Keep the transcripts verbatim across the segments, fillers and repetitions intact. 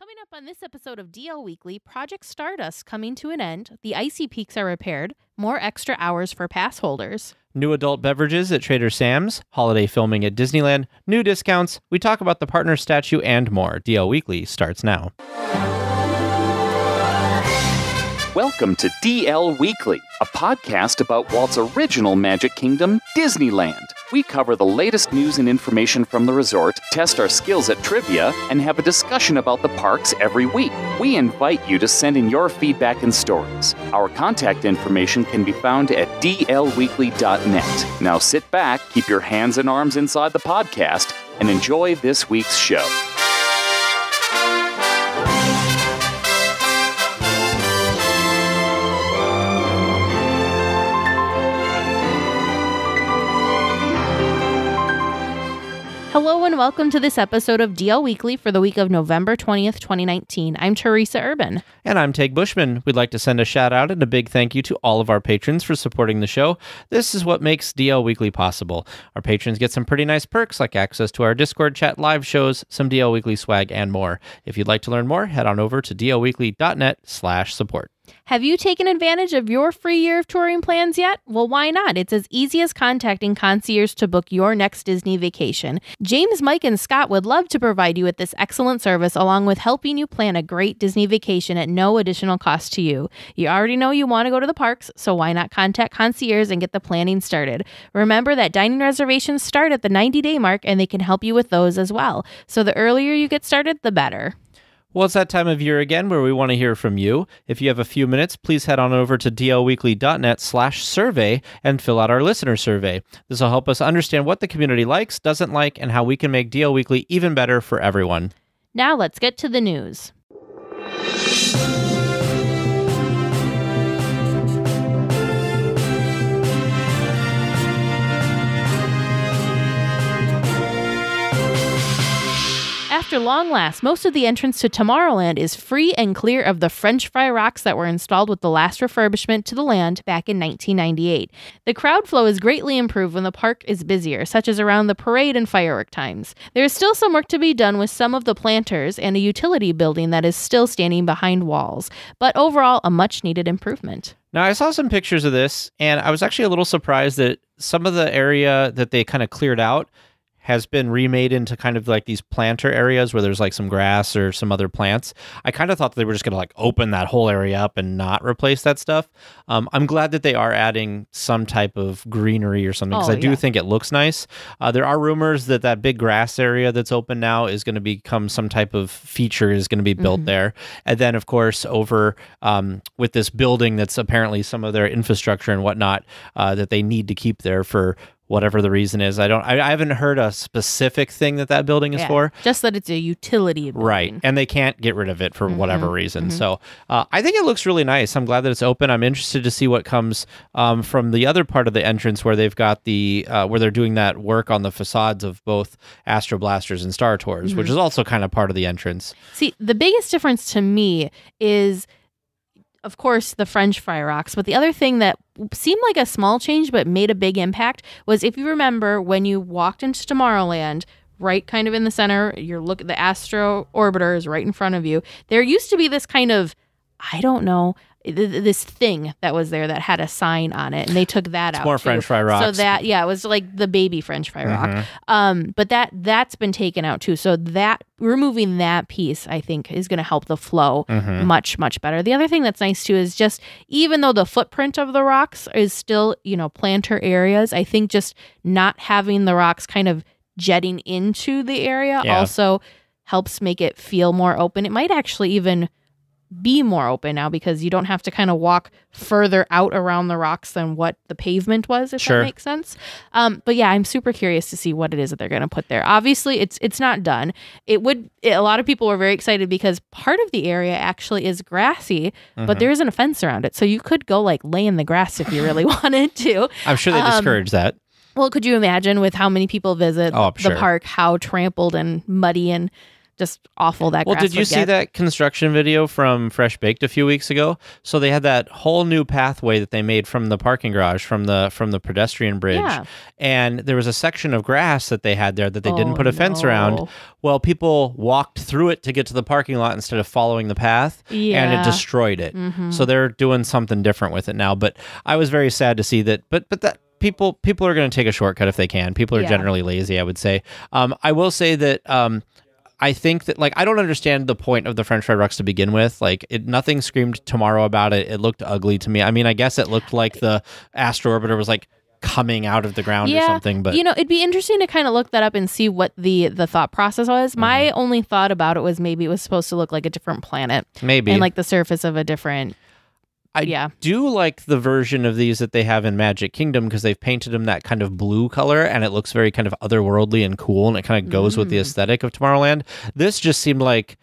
Coming up on this episode of D L Weekly, Project Stardust coming to an end, the icy peaks are repaired, more extra hours for pass holders. New adult beverages at Trader Sam's, holiday filming at Disneyland, new discounts, we talk about the partner statue and more. D L Weekly starts now. Welcome to D L Weekly, a podcast about Walt's original Magic Kingdom, Disneyland. We cover the latest news and information from the resort, test our skills at trivia, and have a discussion about the parks every week. We invite you to send in your feedback and stories. Our contact information can be found at D L weekly dot net. Now sit back, keep your hands and arms inside the podcast, and enjoy this week's show. Hello and welcome to this episode of D L Weekly for the week of November twentieth, twenty nineteen. I'm Teresa Urban. And I'm Teg Bushman. We'd like to send a shout out and a big thank you to all of our patrons for supporting the show. This is what makes D L Weekly possible. Our patrons get some pretty nice perks like access to our Discord chat, live shows, some D L Weekly swag, and more. If you'd like to learn more, head on over to D L weekly dot net slash support. Have you taken advantage of your free year of touring plans yet? Well, why not? It's as easy as contacting ConciEARS to book your next Disney vacation. James, Mike, and Scott would love to provide you with this excellent service along with helping you plan a great Disney vacation at no additional cost to you. You already know you want to go to the parks, so why not contact ConciEARS and get the planning started? Remember that dining reservations start at the ninety-day mark and they can help you with those as well. So the earlier you get started, the better. Well, it's that time of year again where we want to hear from you. If you have a few minutes, please head on over to D L weekly dot net slash survey and fill out our listener survey. This will help us understand what the community likes, doesn't like, and how we can make D L Weekly even better for everyone. Now let's get to the news. After long last, most of the entrance to Tomorrowland is free and clear of the French fry rocks that were installed with the last refurbishment to the land back in nineteen ninety-eight. The crowd flow is greatly improved when the park is busier, such as around the parade and firework times. There is still some work to be done with some of the planters and a utility building that is still standing behind walls, but overall a much-needed improvement. Now, I saw some pictures of this, and I was actually a little surprised that some of the area that they kind of cleared out has been remade into kind of like these planter areas where there's like some grass or some other plants. I kind of thought they were just going to like open that whole area up and not replace that stuff. Um, I'm glad that they are adding some type of greenery or something because oh, I do yeah. think it looks nice. Uh, there are rumors that that big grass area that's open now is going to become some type of feature is going to be built mm-hmm. there. And then, of course, over um, with this building that's apparently some of their infrastructure and whatnot uh, that they need to keep there for whatever the reason is. I don't. I, I haven't heard a specific thing that that building is yeah, for. Just that it's a utility building. Right, and they can't get rid of it for mm-hmm, whatever reason. Mm-hmm. So uh, I think it looks really nice. I'm glad that it's open. I'm interested to see what comes um, from the other part of the entrance where they've got the uh, where they're doing that work on the facades of both Astro Blasters and Star Tours, mm-hmm. which is also kind of part of the entrance. See, the biggest difference to me is, of course, the French fry rocks. But the other thing that seemed like a small change but made a big impact was, if you remember, when you walked into Tomorrowland, right kind of in the center, you're look the Astro Orbiter is right in front of you. There used to be this kind of, I don't know, this thing that was there that had a sign on it, and they took that it's out. More too. French fry rocks. So that, yeah, it was like the baby French fry mm-hmm. rock. Um, but that that's been taken out too. So that removing that piece, I think, is going to help the flow mm-hmm. much much better. The other thing that's nice too is just, even though the footprint of the rocks is still, you know, planter areas, I think just not having the rocks kind of jetting into the area yeah. also helps make it feel more open. It might actually even be more open now because you don't have to kind of walk further out around the rocks than what the pavement was, if sure. that makes sense. Um, but yeah, I'm super curious to see what it is that they're going to put there. Obviously, it's it's not done. It would. It, a lot of people were very excited because part of the area actually is grassy, mm-hmm. but there isn't a fence around it, so you could go like lay in the grass if you really wanted to. I'm sure they discourage um, that. Well, could you imagine with how many people visit oh, the sure. park, how trampled and muddy and just awful that Well, grass did you would see get. that construction video from Fresh Baked a few weeks ago? So they had that whole new pathway that they made from the parking garage, from the from the pedestrian bridge. Yeah. And there was a section of grass that they had there that they didn't Oh, put a fence no. around. Well, people walked through it to get to the parking lot instead of following the path, and Yeah. it destroyed it. Mhm. So they're doing something different with it now. But I was very sad to see that. But but that people people are going to take a shortcut if they can. People are Yeah. generally lazy, I would say. Um, I will say that. Um, I think that, like, I don't understand the point of the French fried Rucks to begin with. Like, it, nothing screamed tomorrow about it. It looked ugly to me. I mean, I guess it looked like the Astro Orbiter was, like, coming out of the ground yeah, or something. But you know, it'd be interesting to kind of look that up and see what the the thought process was. Mm-hmm. My only thought about it was maybe it was supposed to look like a different planet. maybe. And, like, the surface of a different... I yeah. do like the version of these that they have in Magic Kingdom because they've painted them that kind of blue color and it looks very kind of otherworldly and cool and it kind of goes mm. with the aesthetic of Tomorrowland. This just seemed like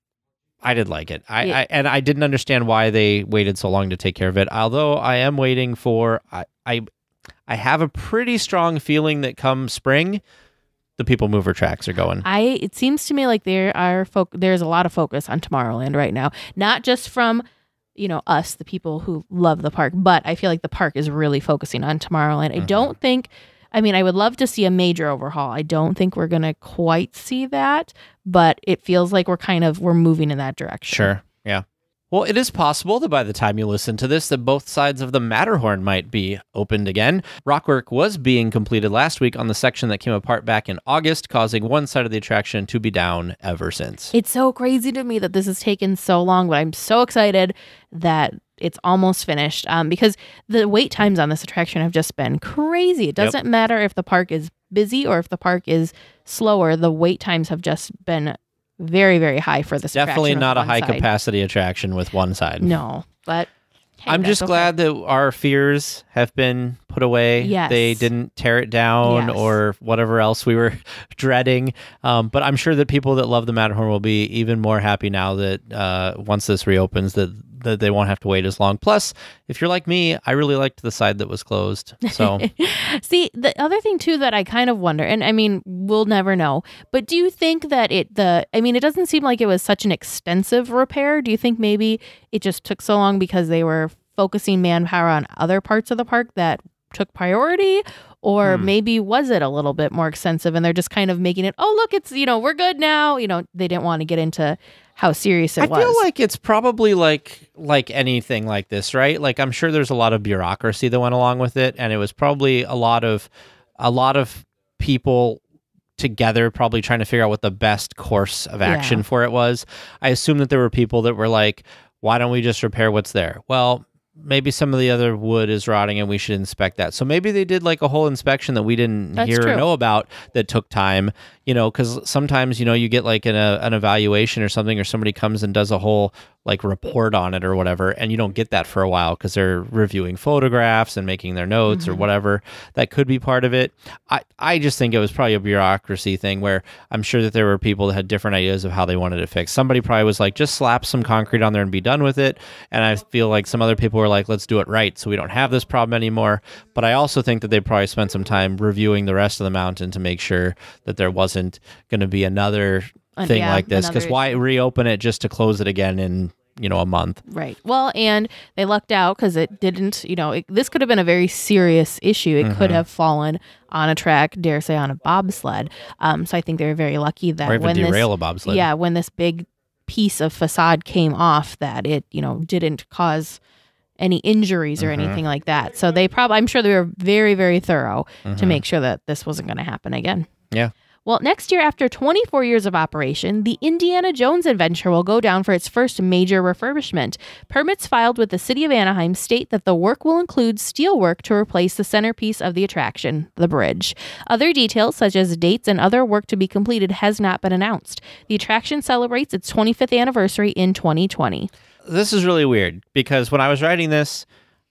I did like it. I, yeah. I and I didn't understand why they waited so long to take care of it. Although I am waiting for I I, I have a pretty strong feeling that come spring the People Mover tracks are going. I it seems to me like there are fo- there's a lot of focus on Tomorrowland right now, not just from you know, us, the people who love the park, but I feel like the park is really focusing on Tomorrowland. Mm-hmm. I don't think, I mean, I would love to see a major overhaul. I don't think we're going to quite see that, but it feels like we're kind of, we're moving in that direction. Sure. Yeah. Well, it is possible that by the time you listen to this, that both sides of the Matterhorn might be opened again. Rockwork was being completed last week on the section that came apart back in August, causing one side of the attraction to be down ever since. It's so crazy to me that this has taken so long, but I'm so excited that it's almost finished um, because the wait times on this attraction have just been crazy. It doesn't yep. matter if the park is busy or if the park is slower. The wait times have just been very, very high for this Definitely not a high side. capacity attraction with one side. No, but hey, I'm just okay. glad that our fears have been put away. Yes. They didn't tear it down yes. or whatever else we were dreading. Um, but I'm sure that people that love the Matterhorn will be even more happy now that uh, once this reopens that that they won't have to wait as long. Plus, if you're like me, I really liked the side that was closed. So, see, the other thing too that I kind of wonder, and I mean, we'll never know, but do you think that it, the, I mean, it doesn't seem like it was such an extensive repair. Do you think maybe it just took so long because they were focusing manpower on other parts of the park that took priority? Or hmm. maybe was it a little bit more extensive and they're just kind of making it, oh, look, it's, you know, we're good now. You know, they didn't want to get into how serious it I was. I feel like it's probably like like anything like this, right? Like I'm sure there's a lot of bureaucracy that went along with it, and it was probably a lot of a lot of people together probably trying to figure out what the best course of action yeah. for it was. I assume that there were people that were like, why don't we just repair what's there? Well, maybe some of the other wood is rotting and we should inspect that. So maybe they did like a whole inspection that we didn't That's hear true. or know about that took time, you know, because sometimes, you know, you get like an, a, an evaluation or something, or somebody comes and does a whole like report on it or whatever, and you don't get that for a while because they're reviewing photographs and making their notes mm-hmm. or whatever. That could be part of it. I, I just think it was probably a bureaucracy thing where I'm sure that there were people that had different ideas of how they wanted it fixed. Somebody probably was like, just slap some concrete on there and be done with it. And I feel like some other people were like, let's do it right so we don't have this problem anymore. But I also think that they probably spent some time reviewing the rest of the mountain to make sure that there wasn't going to be another thing yeah, like this, because why reopen it just to close it again in, you know, a month? Right. Well, and they lucked out because it didn't, you know, it, this could have been a very serious issue. It mm-hmm. could have fallen on a track, dare say on a bobsled. Um, so I think they were very lucky that or even when derail this, a bobsled. Yeah, when this big piece of facade came off, that it, you know, didn't cause any injuries or mm-hmm. anything like that. So they probably, I'm sure they were very, very thorough mm-hmm. to make sure that this wasn't going to happen again. Yeah. Well, next year, after twenty-four years of operation, the Indiana Jones Adventure will go down for its first major refurbishment. Permits filed with the city of Anaheim state that the work will include steelwork to replace the centerpiece of the attraction, the bridge. Other details, such as dates and other work to be completed, has not been announced. The attraction celebrates its twenty-fifth anniversary in twenty twenty. This is really weird because when I was writing this,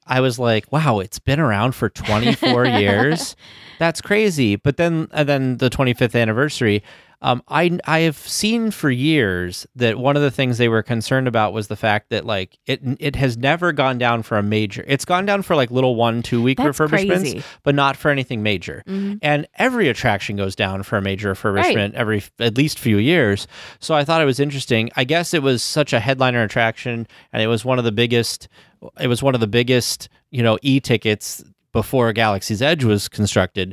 I was like, wow, it's been around for twenty-four years. That's crazy. But then, and then the twenty-fifth anniversary, um, I I have seen for years that one of the things they were concerned about was the fact that like it it has never gone down for a major. It's gone down for like little one two week That's refurbishments, crazy. but not for anything major. Mm-hmm. And every attraction goes down for a major refurbishment right. every at least few years. So I thought it was interesting. I guess it was such a headliner attraction, and it was one of the biggest. It was one of the biggest, you know, e-tickets before Galaxy's Edge was constructed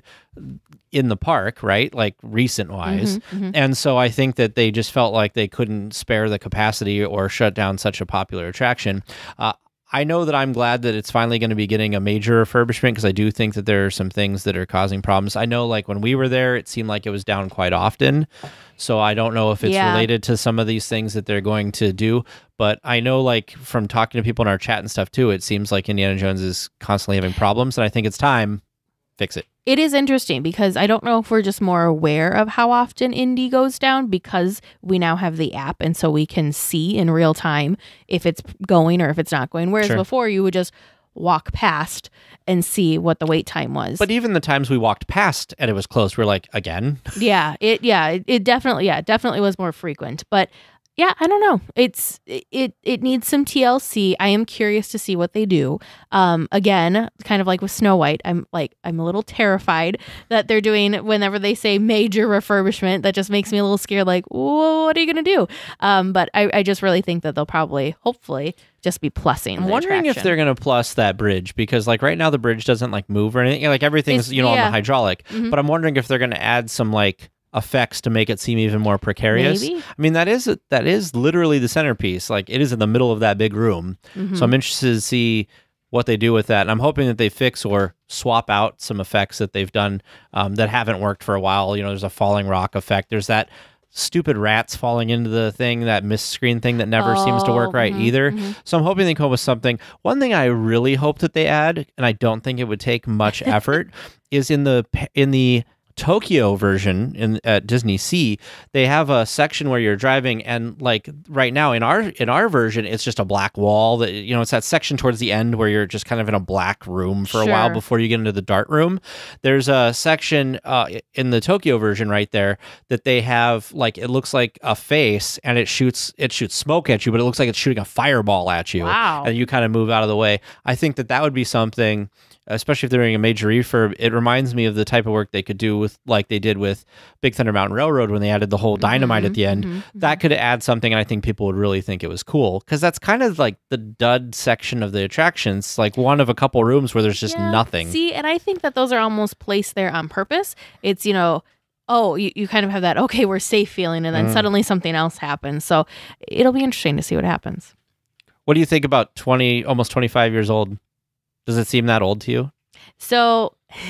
in the park, right? Like recent wise. Mm-hmm, mm-hmm. And so I think that they just felt like they couldn't spare the capacity or shut down such a popular attraction. Uh, I know that I'm glad that it's finally going to be getting a major refurbishment because I do think that there are some things that are causing problems. I know like when we were there, it seemed like it was down quite often. So I don't know if it's yeah. related to some of these things that they're going to do. But I know like from talking to people in our chat and stuff too, it seems like Indiana Jones is constantly having problems. And I think it's time, fix it. It is interesting because I don't know if we're just more aware of how often Indy goes down because we now have the app and so we can see in real time if it's going or if it's not going. Whereas sure. before you would just walk past and see what the wait time was. But even the times we walked past and it was close, we're like, again? yeah, it yeah, it, it definitely yeah, it definitely was more frequent. But yeah, I don't know. It's it it needs some T L C. I am curious to see what they do. Um, again, kind of like with Snow White, I'm like I'm a little terrified that they're doing whenever they say major refurbishment. That just makes me a little scared. Like, whoa, what are you gonna do? Um, but I, I just really think that they'll probably, hopefully, just be plussing. I'm wondering attraction. if they're gonna plus that bridge because like right now the bridge doesn't like move or anything. Like everything's it's, you know yeah. on the hydraulic. Mm-hmm. But I'm wondering if they're gonna add some like effects to make it seem even more precarious. Maybe. I mean, that is that is literally the centerpiece. Like it is in the middle of that big room. Mm-hmm. So I'm interested to see what they do with that. And I'm hoping that they fix or swap out some effects that they've done um, that haven't worked for a while. You know, there's a falling rock effect. There's that stupid rats falling into the thing, that mist screen thing that never oh, seems to work right mm-hmm, either. Mm-hmm. So I'm hoping they come up with something. One thing I really hope that they add, and I don't think it would take much effort, is in the in the Tokyo version in at Disney Sea, they have a section where you're driving, and like right now in our in our version, it's just a black wall that you know it's that section towards the end where you're just kind of in a black room for sure. a while before you get into the dart room. There's a section uh, in the Tokyo version right there that they have like it looks like a face and it shoots it shoots smoke at you, but it looks like it's shooting a fireball at you. Wow. And you kind of move out of the way. I think that that would be something. Especially if they're doing a major refurb, it reminds me of the type of work they could do with, like they did with Big Thunder Mountain Railroad when they added the whole dynamite mm-hmm, at the end. Mm-hmm, that could add something, and I think people would really think it was cool because that's kind of like the dud section of the attractions, like one of a couple rooms where there's just yeah, nothing. See, and I think that those are almost placed there on purpose. It's, you know, oh, you, you kind of have that, okay, we're safe feeling, and then mm. suddenly something else happens. So it'll be interesting to see what happens. What do you think about twenty, almost twenty-five years old? Does it seem that old to you? So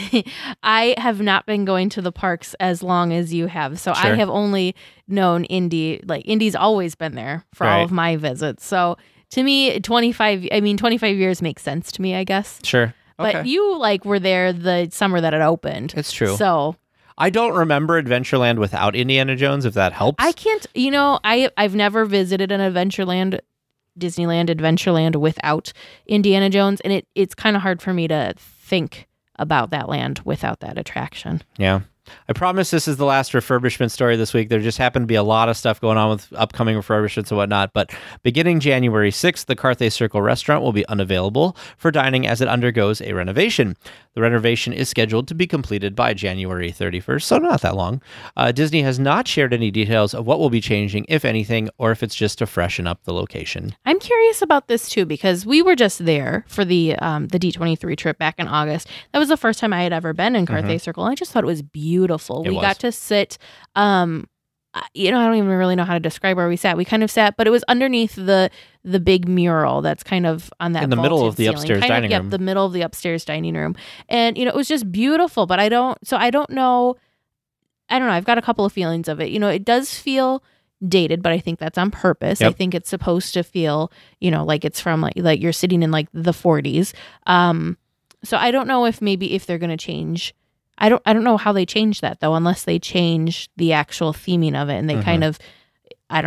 I have not been going to the parks as long as you have. So sure. I have only known Indy, like Indy's always been there for right. all of my visits. So to me, twenty-five, I mean, twenty-five years makes sense to me, I guess. Sure. Okay. But you like were there the summer that it opened. It's true. So I don't remember Adventureland without Indiana Jones, if that helps. I can't, you know, I, I've never visited an Adventureland Disneyland, Adventureland without Indiana Jones, and it it's kind of hard for me to think about that land without that attraction. Yeah. I promise this is the last refurbishment story this week. There just happened to be a lot of stuff going on with upcoming refurbishments and whatnot, but beginning January sixth, the Carthay Circle restaurant will be unavailable for dining as it undergoes a renovation. The renovation is scheduled to be completed by January thirty-first, so not that long. Uh, Disney has not shared any details of what will be changing, if anything, or if it's just to freshen up the location. I'm curious about this too, because we were just there for the um, the D twenty-three trip back in August. That was the first time I had ever been in Carthay mm-hmm. Circle, and I just thought it was beautiful. Beautiful. It we was. got to sit, um, you know, I don't even really know how to describe where we sat. We kind of sat, but it was underneath the the big mural that's kind of on that in the middle of the ceiling. upstairs kind dining of, room. Yep, the middle of the upstairs dining room, and you know, it was just beautiful. But I don't, so I don't know, I don't know. I've got a couple of feelings of it. You know, it does feel dated, but I think that's on purpose. Yep. I think it's supposed to feel, you know, like it's from like like you're sitting in like the forties. Um, so I don't know if maybe if they're going to change. I don't I don't know how they change that though, unless they change the actual theming of it and they mm-hmm. kind of, I don't know.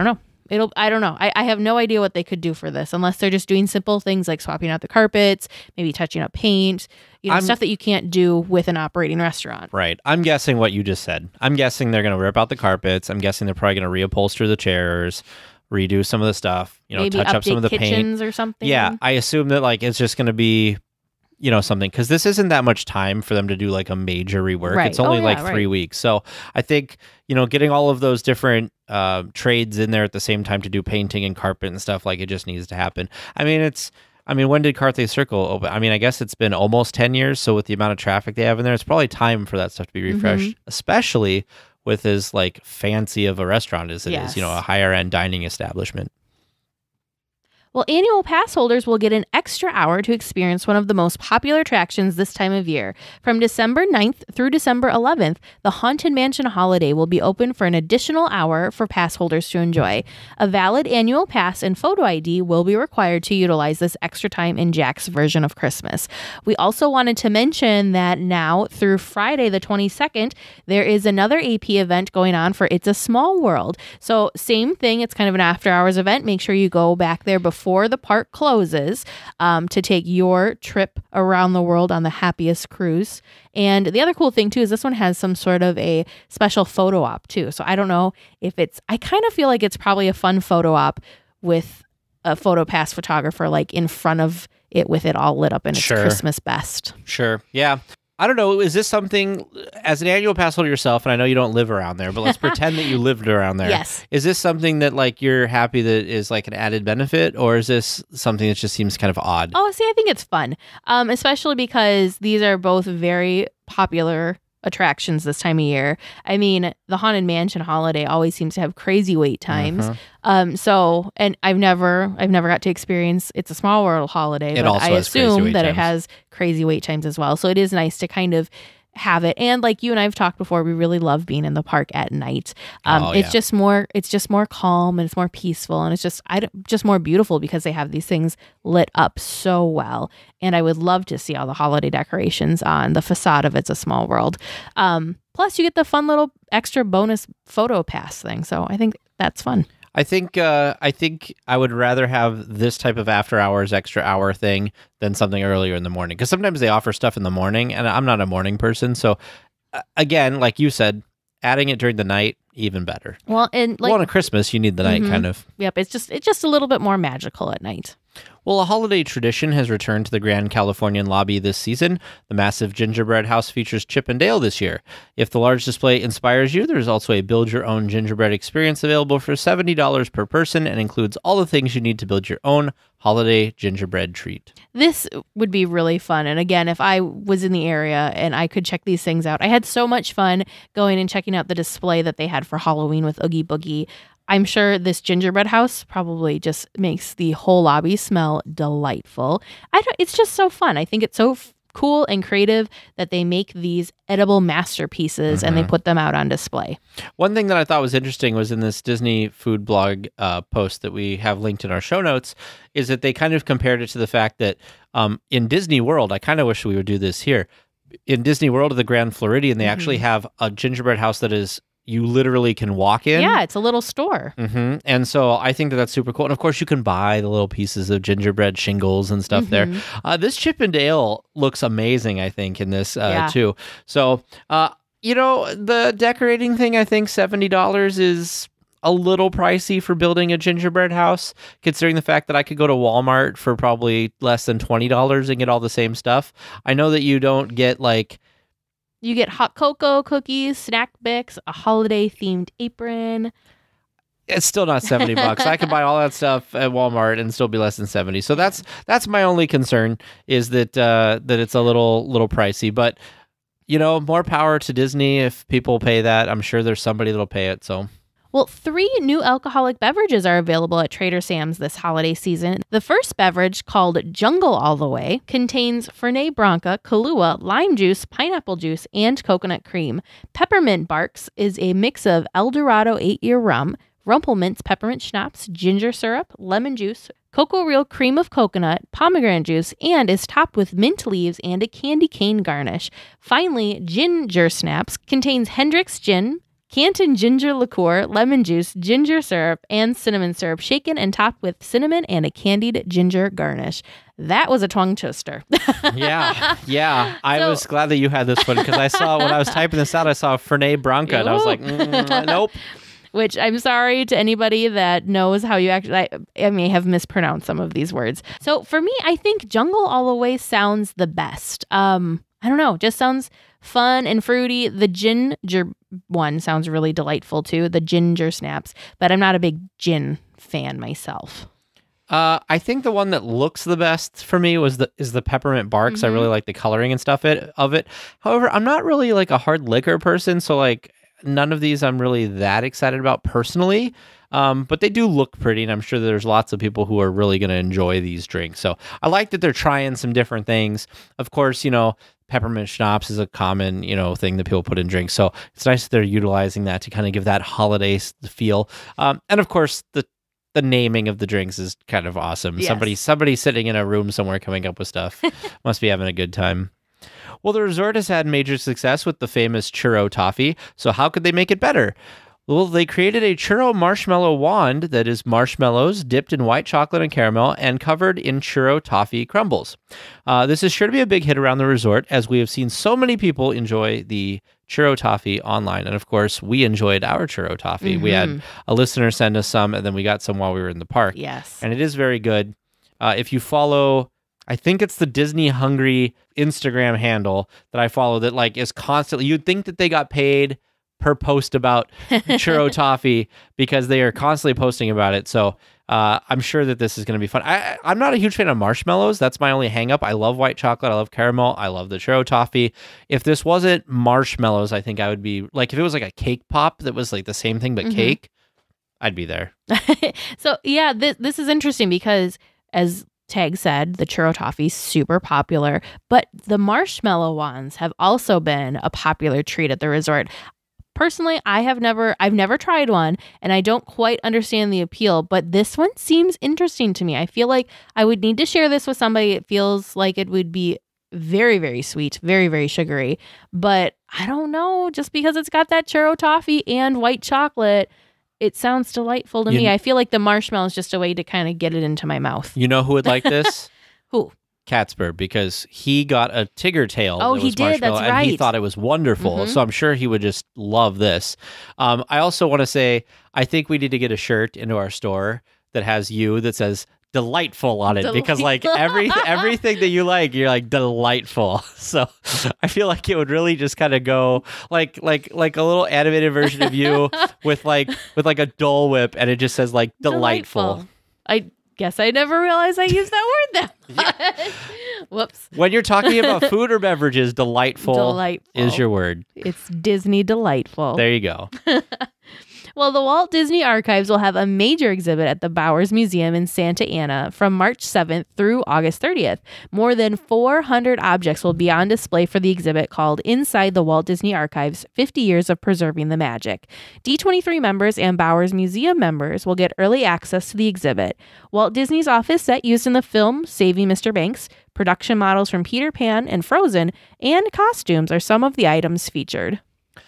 It'll, I don't know. I, I have no idea what they could do for this unless they're just doing simple things like swapping out the carpets, maybe touching up paint, you know, I'm, stuff that you can't do with an operating restaurant. Right. I'm guessing what you just said. I'm guessing they're going to rip out the carpets. I'm guessing they're probably going to reupholster the chairs, redo some of the stuff, you know, maybe touch up some of the kitchens paint or something. Yeah. I assume that like it's just going to be, you know, something, because this isn't that much time for them to do like a major rework. Right. It's only oh, like yeah, three right. weeks. So I think, you know, getting all of those different uh, trades in there at the same time to do painting and carpet and stuff, like it just needs to happen. I mean, it's, I mean, when did Carthay Circle open? I mean, I guess it's been almost ten years. So with the amount of traffic they have in there, it's probably time for that stuff to be refreshed, Mm-hmm. especially with as like fancy of a restaurant as it Yes. is, you know, a higher end dining establishment. Well, annual pass holders will get an extra hour to experience one of the most popular attractions this time of year. From December ninth through December eleventh, the Haunted Mansion Holiday will be open for an additional hour for pass holders to enjoy. A valid annual pass and photo I D will be required to utilize this extra time in Jack's version of Christmas. We also wanted to mention that now through Friday the twenty-second, there is another A P event going on for It's a Small World. So same thing, it's kind of an after hours event. Make sure you go back there before before the park closes um, to take your trip around the world on the happiest cruise. And the other cool thing too is this one has some sort of a special photo op too. So I don't know if it's, I kind of feel like it's probably a fun photo op with a photo pass photographer like in front of it with it all lit up in its Sure. Christmas best. Sure. Yeah. I don't know. Is this something, as an annual pass holder yourself, and I know you don't live around there, but let's pretend that you lived around there. Yes. Is this something that like you're happy that is like an added benefit, or is this something that just seems kind of odd? Oh, see, I think it's fun, um, especially because these are both very popular attractions this time of year. I mean, the Haunted Mansion Holiday always seems to have crazy wait times. Uh-huh. Um, so, and I've never, I've never got to experience It's a Small World Holiday, It but also I has crazy assume wait that it times. has crazy wait times as well. So it is nice to kind of have it. And like you and I've talked before, we really love being in the park at night. Um, Oh, it's yeah. just more, it's just more calm and it's more peaceful and it's just, I don't, just more beautiful because they have these things lit up so well. And I would love to see all the holiday decorations on the facade of It's a Small World. Um, plus you get the fun little extra bonus photo pass thing. So I think that's fun. I think uh, I think I would rather have this type of after hours extra hour thing than something earlier in the morning, because sometimes they offer stuff in the morning and I'm not a morning person. So uh, again, like you said, adding it during the night, even better. Well, and like, well, on Christmas, you need the night Mhm. kind of. yep, it's just, it's just a little bit more magical at night. Well, a holiday tradition has returned to the Grand Californian lobby this season. The massive gingerbread house features Chip and Dale this year. If the large display inspires you, there's also a build-your-own gingerbread experience available for seventy dollars per person and includes all the things you need to build your own holiday gingerbread treat. This would be really fun. And again, if I was in the area and I could check these things out, I had so much fun going and checking out the display that they had for Halloween with Oogie Boogie. I'm sure this gingerbread house probably just makes the whole lobby smell delightful. I don't, it's just so fun. I think it's so f- cool and creative that they make these edible masterpieces and they put them out on display. One thing that I thought was interesting was in this Disney food blog uh, post that we have linked in our show notes, is that they kind of compared it to the fact that um, in Disney World, I kind of wish we would do this here. In Disney World of the Grand Floridian, they actually have a gingerbread house that is, you literally can walk in. Yeah, it's a little store. Mm-hmm. And so I think that that's super cool. And of course, you can buy the little pieces of gingerbread shingles and stuff there. Uh, this Chip and Dale looks amazing, I think, in this uh, Yeah. too. So, uh, you know, the decorating thing, I think seventy dollars is a little pricey for building a gingerbread house, considering the fact that I could go to Walmart for probably less than twenty dollars and get all the same stuff. I know that you don't get like, You get hot cocoa, cookies, snack bix, a holiday-themed apron. it's still not seventy bucks. I could buy all that stuff at Walmart and still be less than seventy. So that's that's my only concern, is that uh, that it's a little little pricey. But you know, more power to Disney if people pay that. I'm sure there's somebody that'll pay it. So Well, three new alcoholic beverages are available at Trader Sam's this holiday season. The first beverage, called Jungle All the Way, contains Fernet Branca, Kahlua, lime juice, pineapple juice, and coconut cream. Peppermint Barks is a mix of El Dorado eight-year rum, Rumpelmint's peppermint schnapps, ginger syrup, lemon juice, Cocoa Real cream of coconut, pomegranate juice, and is topped with mint leaves and a candy cane garnish. Finally, Ginger Snaps contains Hendrick's Gin, Canton ginger liqueur, lemon juice, ginger syrup, and cinnamon syrup, shaken and topped with cinnamon and a candied ginger garnish. That was a tongue twister. yeah, yeah. I So- was glad that you had this one because I saw when I was typing this out, I saw Fernet Branca, and I was like, mm, nope. Which I'm sorry to anybody that knows how you actually, I, I may have mispronounced some of these words. So for me, I think Jungle All the Way sounds the best. Um, I don't know, just sounds fun and fruity. The ginger one sounds really delightful too, the ginger snaps, but I'm not a big gin fan myself. Uh, I think the one that looks the best for me was the is the peppermint barks. Mm-hmm. I really like the coloring and stuff it, of it. However, I'm not really like a hard liquor person, so like none of these I'm really that excited about personally. Um, but they do look pretty, and I'm sure there's lots of people who are really going to enjoy these drinks. So I like that they're trying some different things. Of course, you know, peppermint schnapps is a common, you know, thing that people put in drinks. So it's nice that they're utilizing that to kind of give that holiday s- feel. Um, and of course, the the naming of the drinks is kind of awesome. Yes. Somebody somebody sitting in a room somewhere coming up with stuff must be having a good time. Well, the resort has had major success with the famous churro toffee, so how could they make it better? Well, they created a churro marshmallow wand that is marshmallows dipped in white chocolate and caramel and covered in churro toffee crumbles. Uh, this is sure to be a big hit around the resort, as we have seen so many people enjoy the churro toffee online. And of course, we enjoyed our churro toffee. Mm-hmm. We had a listener send us some, and then we got some while we were in the park. Yes. And it is very good. Uh, if you follow, I think it's the Disney Hungry Instagram handle that I follow that like is constantly, you'd think that they got paid per post about churro toffee because they are constantly posting about it. So uh, I'm sure that this is going to be fun. I, I'm not a huge fan of marshmallows. That's my only hang up. I love white chocolate. I love caramel. I love the churro toffee. If this wasn't marshmallows, I think I would be like, if it was like a cake pop that was like the same thing but mm-hmm. cake, I'd be there. So yeah, this, this is interesting because as Tag said, the churro toffee is super popular, but the marshmallow ones have also been a popular treat at the resort. Personally, I have never, I've never tried one, and I don't quite understand the appeal, but this one seems interesting to me. I feel like I would need to share this with somebody. It feels like it would be very, very sweet, very, very sugary, but I don't know, just because it's got that churro toffee and white chocolate, it sounds delightful to you me. N- I feel like the marshmallow is just a way to kind of get it into my mouth. You know who would like this? Who? Catsper, because he got a Tigger tail. Oh, that he was did. That's and right. He thought it was wonderful. Mm-hmm. So I'm sure he would just love this. Um, I also want to say, I think we need to get a shirt into our store that has you that says delightful on it delightful. Because like every everything that you like, you're like delightful. So I feel like it would really just kind of go like like like a little animated version of you with like with like a Dole Whip, and it just says like delightful. delightful. I guess I never realized I used that word that much. Whoops. When you're talking about food or beverages, delightful, delightful is your word. It's Disney delightful. There you go. Well, the Walt Disney Archives will have a major exhibit at the Bowers Museum in Santa Ana from March seventh through August thirtieth. More than four hundred objects will be on display for the exhibit called Inside the Walt Disney Archives, fifty years of Preserving the Magic. D twenty-three members and Bowers Museum members will get early access to the exhibit. Walt Disney's office set used in the film Saving Mister Banks, production models from Peter Pan and Frozen, and costumes are some of the items featured.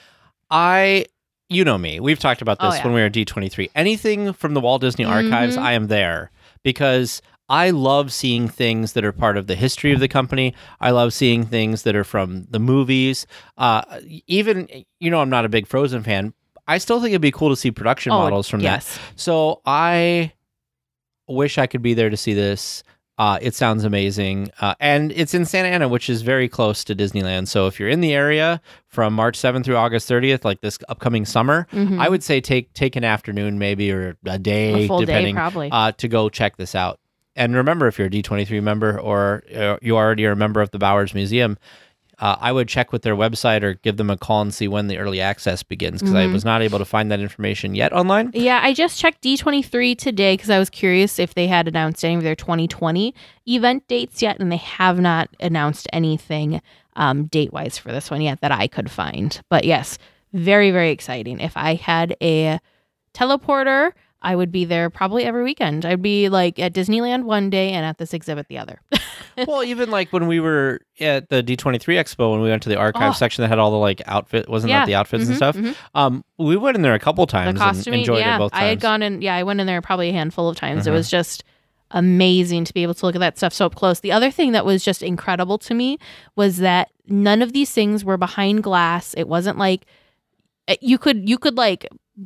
I... You know me. We've talked about this oh, yeah. when we were at D twenty-three. Anything from the Walt Disney Archives, mm-hmm. I am there because I love seeing things that are part of the history of the company. I love seeing things that are from the movies. Uh, even, you know, I'm not a big Frozen fan. I still think it'd be cool to see production oh, models from yes. that. So I wish I could be there to see this. Uh, it sounds amazing. Uh, and it's in Santa Ana, which is very close to Disneyland. So if you're in the area from March seventh through August thirtieth, like this upcoming summer, mm-hmm. I would say take take an afternoon maybe or a day, a full depending, day, probably. Uh, to go check this out. And remember, if you're a D twenty-three member or uh, you already are a member of the Bowers Museum, uh, I would check with their website or give them a call and see when the early access begins, because mm-hmm. I was not able to find that information yet online. Yeah, I just checked D twenty-three today because I was curious if they had announced any of their twenty twenty event dates yet, and they have not announced anything um, date-wise for this one yet that I could find. But yes, very, very exciting. If I had a teleporter, I would be there probably every weekend. I'd be like at Disneyland one day and at this exhibit the other. Well, even like when we were at the D twenty-three Expo, when we went to the archive Oh. section that had all the like outfit, wasn't Yeah. that the outfits Mhm, and stuff? mhm. Um, we went in there a couple The times and costuming, enjoyed yeah. it both times. I had gone in, yeah, I went in there probably a handful of times. It Mhm. was just amazing to be able to look at that stuff so up close. The other thing that was just incredible to me was that none of these things were behind glass. It wasn't like you could you could like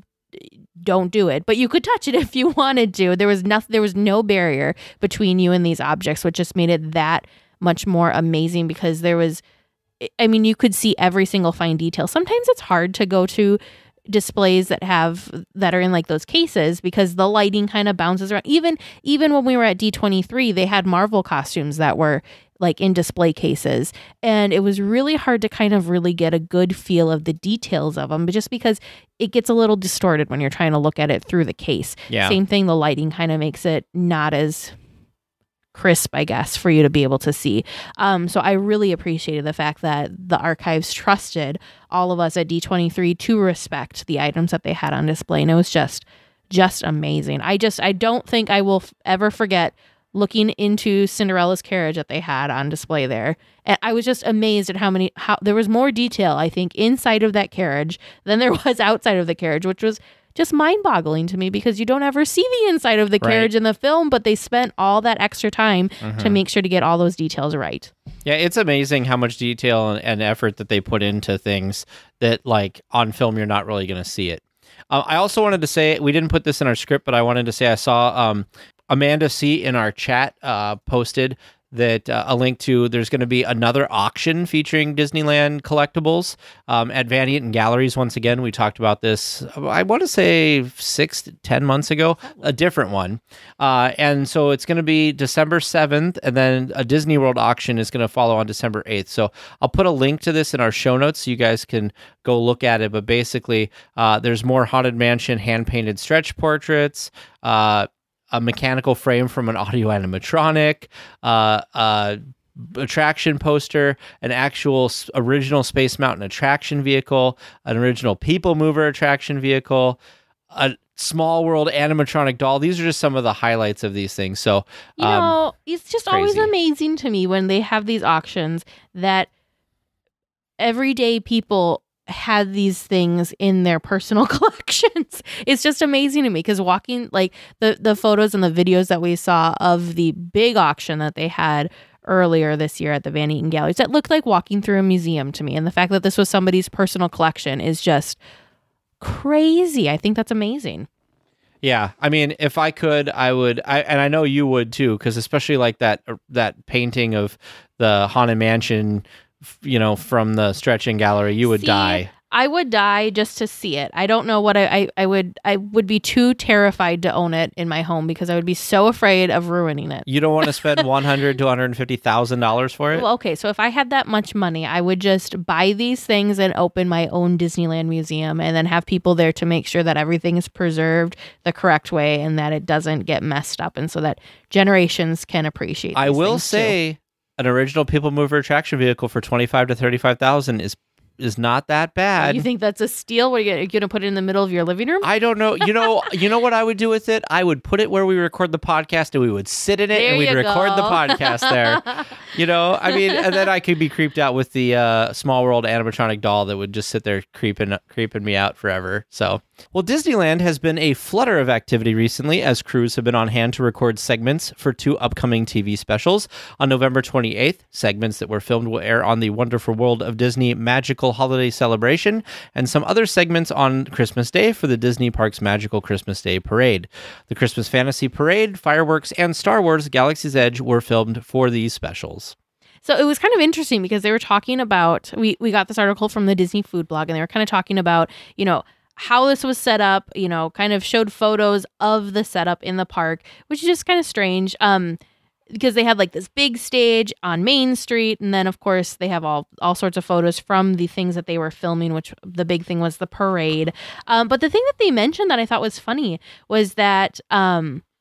don't do it, but you could touch it if you wanted to. There was nothing. There was no barrier between you and these objects, which just made it that much more amazing because there was. I mean, you could see every single fine detail. Sometimes it's hard to go to displays that have that are in like those cases because the lighting kind of bounces around. Even even when we were at D twenty-three, they had Marvel costumes that were like in display cases, and it was really hard to kind of really get a good feel of the details of them, but just because it gets a little distorted when you're trying to look at it through the case. Yeah. Same thing, the lighting kind of makes it not as crisp, I guess, for you to be able to see. Um, so I really appreciated the fact that the archives trusted all of us at D twenty-three to respect the items that they had on display. And it was just, just amazing. I just, I don't think I will f- ever forget looking into Cinderella's carriage that they had on display there. And I was just amazed at how many, how there was more detail, I think, inside of that carriage than there was outside of the carriage, which was just mind-boggling to me because you don't ever see the inside of the Right. carriage in the film, but they spent all that extra time Mm-hmm. to make sure to get all those details right. Yeah, it's amazing how much detail and, and effort that they put into things that, like, on film, you're not really going to see it. Uh, I also wanted to say, we didn't put this in our script, but I wanted to say I saw um, Amanda C. in our chat uh, posted that uh, a link to, there's going to be another auction featuring Disneyland collectibles um, at Vaniant and Galleries. Once again, we talked about this, I want to say six to ten months ago, a different one. Uh, and so it's going to be December seventh, and then a Disney World auction is going to follow on December eighth. So I'll put a link to this in our show notes so you guys can go look at it. But basically, uh, there's more Haunted Mansion hand-painted stretch portraits, uh, a mechanical frame from an audio animatronic, uh, uh, attraction poster, an actual s- original Space Mountain attraction vehicle, an original People Mover attraction vehicle, a Small World animatronic doll. These are just some of the highlights of these things. So, You um, know, it's just always crazy. amazing to me when they have these auctions that everyday people had these things in their personal collections. It's just amazing to me because walking like the the photos and the videos that we saw of the big auction that they had earlier this year at the Van Eaton Galleries, that looked like walking through a museum to me. And the fact that this was somebody's personal collection is just crazy. I think that's amazing. yeah, I mean, if I could, I would, I, and I know you would too, because especially like that that painting of the Haunted Mansion, f- you know, from the stretching gallery, you would See, die. I would die just to see it. I don't know what I, I, I would I would be too terrified to own it in my home because I would be so afraid of ruining it. You don't want to spend one hundred to one hundred fifty thousand dollars for it. Well, okay, so if I had that much money, I would just buy these things and open my own Disneyland museum and then have people there to make sure that everything is preserved the correct way and that it doesn't get messed up and so that generations can appreciate I these will things too. say, an original People Mover attraction vehicle for twenty-five to thirty-five thousand is is not that bad. You think that's a steal? What are you going to put it in the middle of your living room? I don't know. You know, you know what I would do with it? I would put it where we record the podcast and we would sit in it There and we'd you record go. the podcast there. You know, I mean, and then I could be creeped out with the uh, Small World animatronic doll that would just sit there creeping creeping me out forever. So, well, Disneyland has been a flutter of activity recently as crews have been on hand to record segments for two upcoming T V specials. On November twenty-eighth, segments that were filmed will air on the Wonderful World of Disney Magical Holiday Celebration, and some other segments on Christmas Day for the Disney Parks Magical Christmas Day Parade. The Christmas Fantasy Parade, fireworks, and Star Wars Galaxy's Edge were filmed for these specials. So it was kind of interesting because they were talking about, we, we got this article from the Disney Food Blog, and they were kind of talking about, you know, how this was set up, you know, kind of showed photos of the setup in the park, which is just kind of strange. Um, because they had like this big stage on Main Street. And then, of course, they have all, all sorts of photos from the things that they were filming, which the big thing was the parade. Um, but the thing that they mentioned that I thought was funny was that um,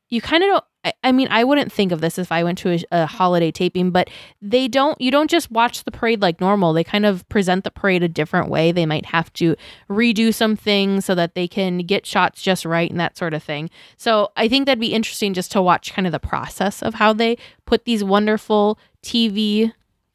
you kind of don't, I, I mean, I wouldn't think of this if I went to a, a holiday taping, but they don't, you don't just watch the parade like normal. They kind of present the parade a different way. They might have to redo some things so that they can get shots just right and that sort of thing. So I think that'd be interesting just to watch kind of the process of how they put these wonderful T V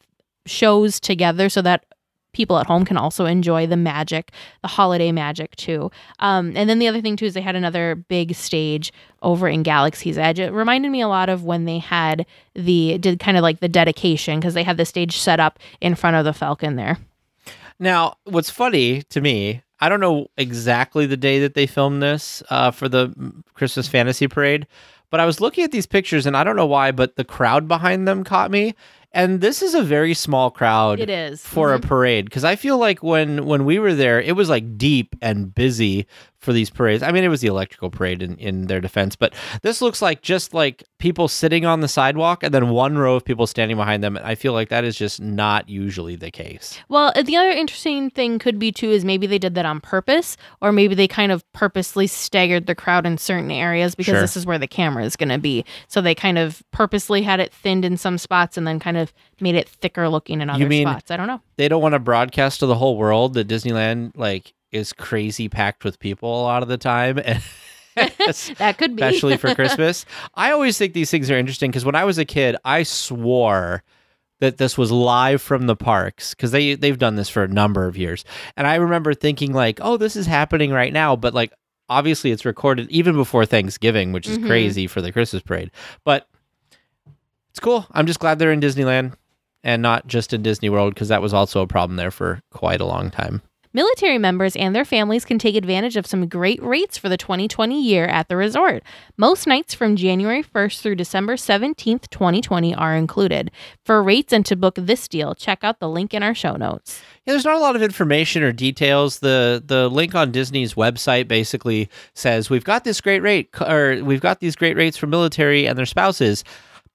shows together so that people at home can also enjoy the magic, the holiday magic too. Um, and then the other thing too is they had another big stage over in Galaxy's Edge. It reminded me a lot of when they had the, did kind of like the dedication, because they had the stage set up in front of the Falcon there. Now, what's funny to me, I don't know exactly the day that they filmed this uh, for the Christmas Fantasy Parade, but I was looking at these pictures and I don't know why, but the crowd behind them caught me. And this is a very small crowd It is. for Mm-hmm. a parade, because I feel like when when we were there, it was like deep and busy for these parades. I mean, it was the electrical parade in, in their defense, but this looks like just like people sitting on the sidewalk and then one row of people standing behind them. I feel like that is just not usually the case. Well, the other interesting thing could be too is maybe they did that on purpose, or maybe they kind of purposely staggered the crowd in certain areas because Sure. this is where the camera is going to be. So they kind of purposely had it thinned in some spots and then kind of made it thicker looking in other You mean spots. I don't know. They don't want to broadcast to the whole world that Disneyland like is crazy packed with people a lot of the time. That could be. Especially for Christmas. I always think these things are interesting because when I was a kid, I swore that this was live from the parks because they, they've done this for a number of years. And I remember thinking like, oh, this is happening right now. But like, obviously it's recorded even before Thanksgiving, which is Mhm. crazy for the Christmas parade. But it's cool. I'm just glad they're in Disneyland and not just in Disney World, because that was also a problem there for quite a long time. Military members and their families can take advantage of some great rates for the twenty twenty year at the resort. Most nights from January first through December seventeenth, twenty twenty are included. For rates and to book this deal, check out the link in our show notes. Yeah, there's not a lot of information or details. The the link on Disney's website basically says, we've got this great rate, or we've got these great rates for military and their spouses.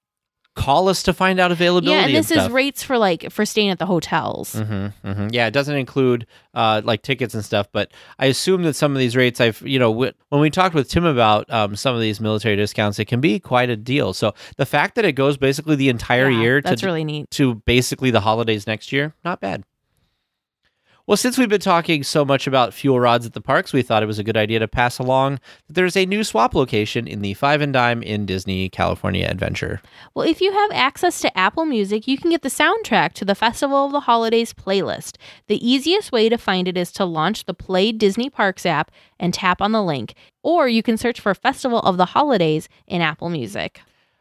Call us to find out availability. Yeah, and this and is stuff. rates for like for staying at the hotels. Mm-hmm, mm-hmm. Yeah, it doesn't include uh, like tickets and stuff, but I assume that some of these rates, I've you know, w- when we talked with Tim about um, some of these military discounts, it can be quite a deal. So the fact that it goes basically the entire Yeah, year that's to really neat. to basically the holidays next year, not bad. Well, since we've been talking so much about fuel rods at the parks, we thought it was a good idea to pass along that there's a new swap location in the Five and Dime in Disney California Adventure. Well, if you have access to Apple Music, you can get the soundtrack to the Festival of the Holidays playlist. The easiest way to find it is to launch the Play Disney Parks app and tap on the link, or you can search for Festival of the Holidays in Apple Music.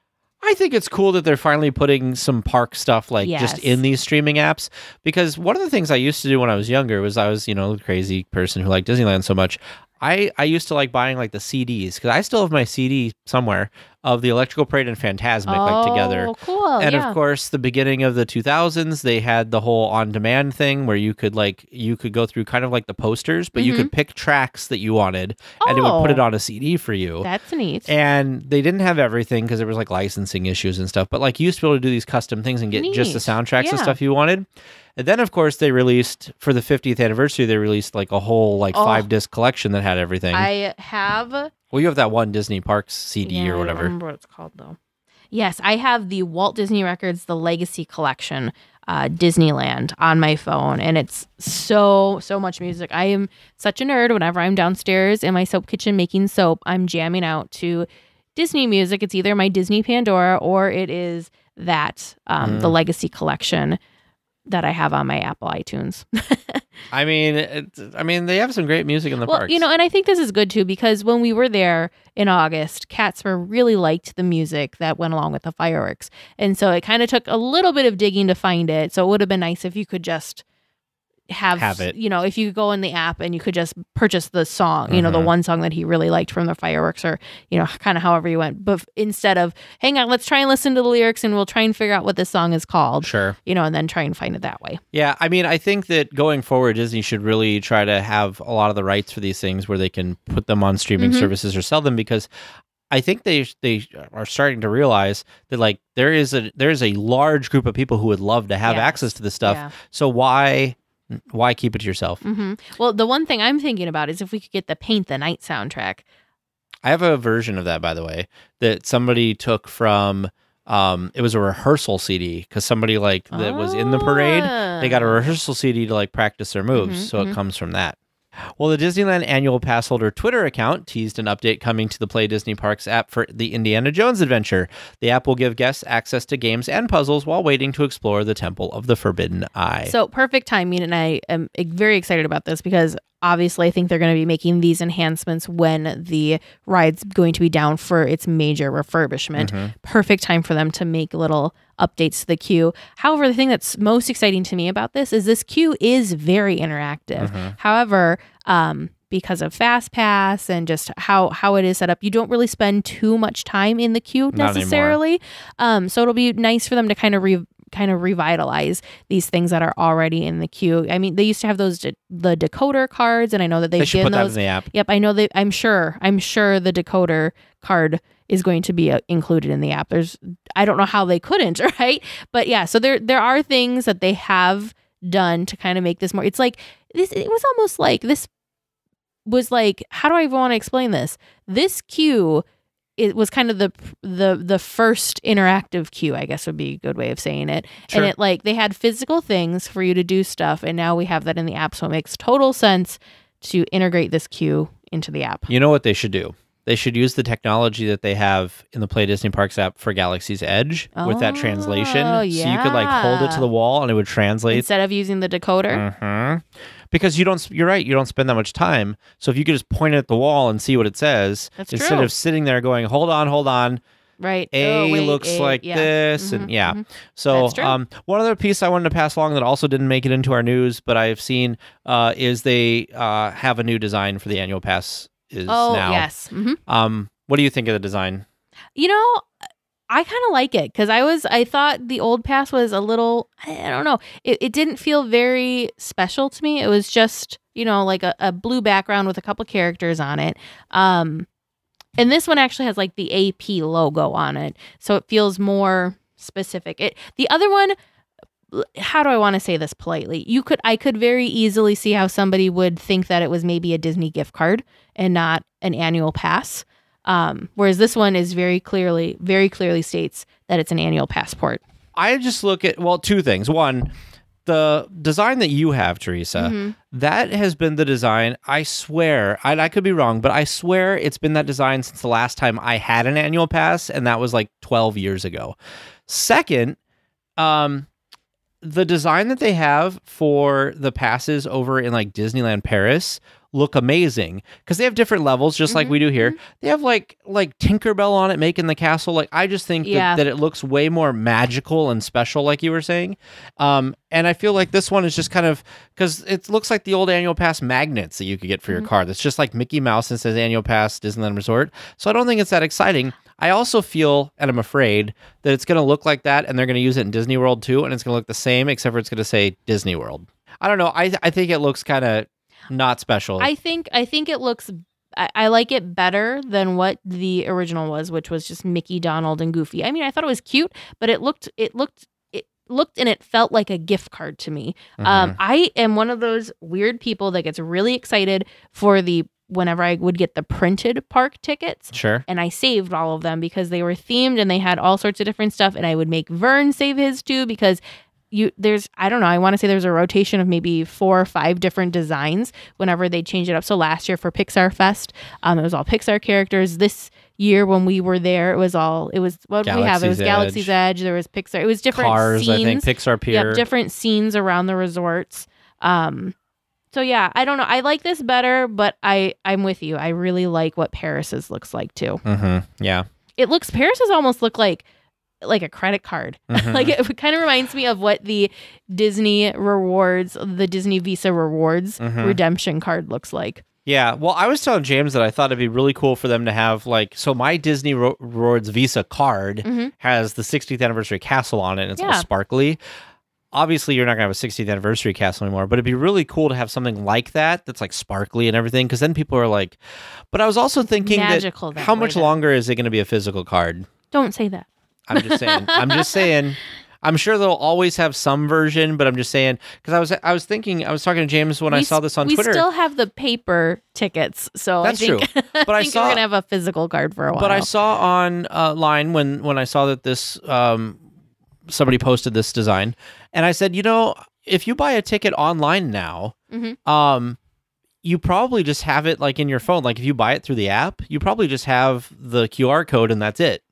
I think it's cool that they're finally putting some park stuff like Yes. just in these streaming apps, because one of the things I used to do when I was younger was I was, you know, a crazy person who liked Disneyland so much. I, I used to like buying like the C Ds, because I still have my C D somewhere of the Electrical Parade and Phantasmic like together. Oh, cool. And yeah. of course, the beginning of the two thousands, they had the whole on-demand thing where you could like you could go through kind of like the posters, but you Mhm. could pick tracks that you wanted, and it would put it Oh. on a C D for you. That's neat. And they didn't have everything because there was like licensing issues and stuff. But like you used to be able to do these custom things and get just the Neat. soundtracks and Yeah. stuff you wanted. And then of course they released for the fiftieth anniversary. They released like a whole like Oh. five disc collection that had everything. I have... well, you have that one Disney Parks C D Yeah, I or don't whatever. remember what it's called though. Yes, I have the Walt Disney Records, the Legacy Collection, uh, Disneyland on my phone, and it's so so much music. I am such a nerd. Whenever I'm downstairs in my soap kitchen making soap, I'm jamming out to Disney music. It's either my Disney Pandora or it is that um, Mm. the Legacy Collection that I have on my Apple iTunes. I mean, it, I mean, they have some great music in the Well, parks. you know, and I think this is good too, because when we were there in August, Catsper really liked the music that went along with the fireworks. And so it kind of took a little bit of digging to find it. So it would have been nice if you could just have, Have it. you know, if you go in the app and you could just purchase the song, you know, the Mhm. one song that he really liked from the fireworks, or, you know, kind of however you went. But f- instead of, hang on, let's try and listen to the lyrics and we'll try and figure out what this song is called, Sure. you know, and then try and find it that way. Yeah, I mean, I think that going forward, Disney should really try to have a lot of the rights for these things where they can put them on streaming Mhm. services or sell them, because I think they they are starting to realize that like there is a there is a large group of people who would love to have Yes. access to this stuff. Yeah. So why why keep it to yourself? hmm Well, the one thing I'm thinking about is if we could get the Paint the Night soundtrack. I have a version of that, by the way, that somebody took from. Um, it was a rehearsal C D because somebody like that was in the parade. They got a rehearsal C D to like practice their moves, Mm-hmm, so mm-hmm. it comes from that. Well, the Disneyland Annual Pass Holder Twitter account teased an update coming to the Play Disney Parks app for the Indiana Jones adventure. The app will give guests access to games and puzzles while waiting to explore the Temple of the Forbidden Eye. So perfect timing, and I am very excited about this because obviously I think they're going to be making these enhancements when the ride's going to be down for its major refurbishment. Mm-hmm. Perfect time for them to make little updates to the queue. However, the thing that's most exciting to me about this is this queue is very interactive. Mm-hmm. However, um, because of Fast Pass and just how how it is set up, you don't really spend too much time in the queue Not necessarily. Um, so it'll be nice for them to kind of re- kind of revitalize these things that are already in the queue. I mean, they used to have those de- the decoder cards, and I know that they've They should given put that those. in the app. Yep, I know that. I'm sure. I'm sure the decoder card is going to be uh, included in the app. There's, I don't know how they couldn't, right? But yeah, so there there are things that they have done to kind of make this more. It's like this. It was almost like this was like, how do I even want to explain this? This queue, it was kind of the the the first interactive queue, I guess would be a good way of saying it. Sure. And it like they had physical things for you to do stuff, and now we have that in the app, so it makes total sense to integrate this queue into the app. You know what they should do? They should use the technology that they have in the Play Disney Parks app for Galaxy's Edge with that translation. Oh, So you could like hold it to the wall and it would translate. Instead of using the decoder. Mm-hmm. Because you don't, you're right, you don't spend that much time. So if you could just point it at the wall and see what it says, That's instead true. of sitting there going, hold on, hold on. Right. A Oh, wait, looks A, like yeah. this, Mhm, and yeah. mhm. So, That's true. um, one other piece I wanted to pass along that also didn't make it into our news, but I've seen, uh, is they uh have a new design for the annual pass. Is Oh, now. yes. hmm Um, what do you think of the design? You know, I kind of like it because I was, I thought the old pass was a little, I don't know, it, it didn't feel very special to me. It was just, you know, like a, a blue background with a couple characters on it. Um, and this one actually has like the A P logo on it, so it feels more specific. It the other one, how do I want to say this politely? You could, I could very easily see how somebody would think that it was maybe a Disney gift card and not an annual pass. Um, whereas this one is very clearly, very clearly states that it's an annual passport. I just look at, well, two things. One, the design that you have, Teresa, Mhm. that has been the design, I swear, I, I could be wrong, but I swear it's been that design since the last time I had an annual pass, and that was like twelve years ago. Second, um, the design that they have for the passes over in like Disneyland Paris look amazing because they have different levels, just like Mhm, we do here. They have like like Tinkerbell on it making the castle. Like I just think Yeah. that, that it looks way more magical and special, like you were saying. Um, and I feel like this one is just kind of because it looks like the old annual pass magnets that you could get for your Mhm. card. It's just like Mickey Mouse and says annual pass Disneyland Resort. So I don't think it's that exciting. I also feel, and I'm afraid, that it's going to look like that, and they're going to use it in Disney World too, and it's going to look the same, except for it's going to say Disney World. I don't know. I I think it looks kind of not special. I think, I think it looks, I, I like it better than what the original was, which was just Mickey, Donald, and Goofy. I mean, I thought it was cute, but it looked, it looked, it looked, and it felt like a gift card to me. Um, Mhm. I am one of those weird people that gets really excited for the whenever I would get the printed park tickets. Sure. And I saved all of them because they were themed and they had all sorts of different stuff. And I would make Vern save his too because you there's I don't know, I want to say there's a rotation of maybe four or five different designs whenever they change it up. So last year for Pixar Fest, um, it was all Pixar characters. This year when we were there, it was all it was what did we have? It was Galaxy's Galaxy's Edge. There was Pixar. It was different Cars, scenes. I think, Pixar Pier. Yep, different scenes around the resorts. Um, so yeah, I don't know. I like this better, but I I'm with you. I really like what Paris's looks like too. Mm-hmm. Yeah. It looks Paris's almost look like like a credit card. Mhm. Like it kind of reminds me of what the Disney rewards, the Disney Visa rewards Mhm. redemption card looks like. Yeah, well, I was telling James that I thought it'd be really cool for them to have, like, so my Disney Ro- Rewards Visa card Mhm. has the sixtieth anniversary castle on it, and it's all Yeah. sparkly. Obviously, you're not going to have a sixtieth anniversary castle anymore, but it'd be really cool to have something like that that's, like, sparkly and everything, because then people are like... But I was also thinking Magical that that how way much then. longer is it going to be a physical card? Don't say that. I'm just saying. I'm just saying. I'm sure they'll always have some version, but I'm just saying because I was I was thinking I was talking to James when we I saw this on we Twitter. We still have the paper tickets, so That's I think, true. But I, I think saw we're gonna have a physical card for a while. But I saw online uh, line when when I saw that this um, somebody posted this design, and I said, you know, if you buy a ticket online now, mm-hmm. um, you probably just have it like in your phone. Like if you buy it through the app, you probably just have the Q R code and that's it.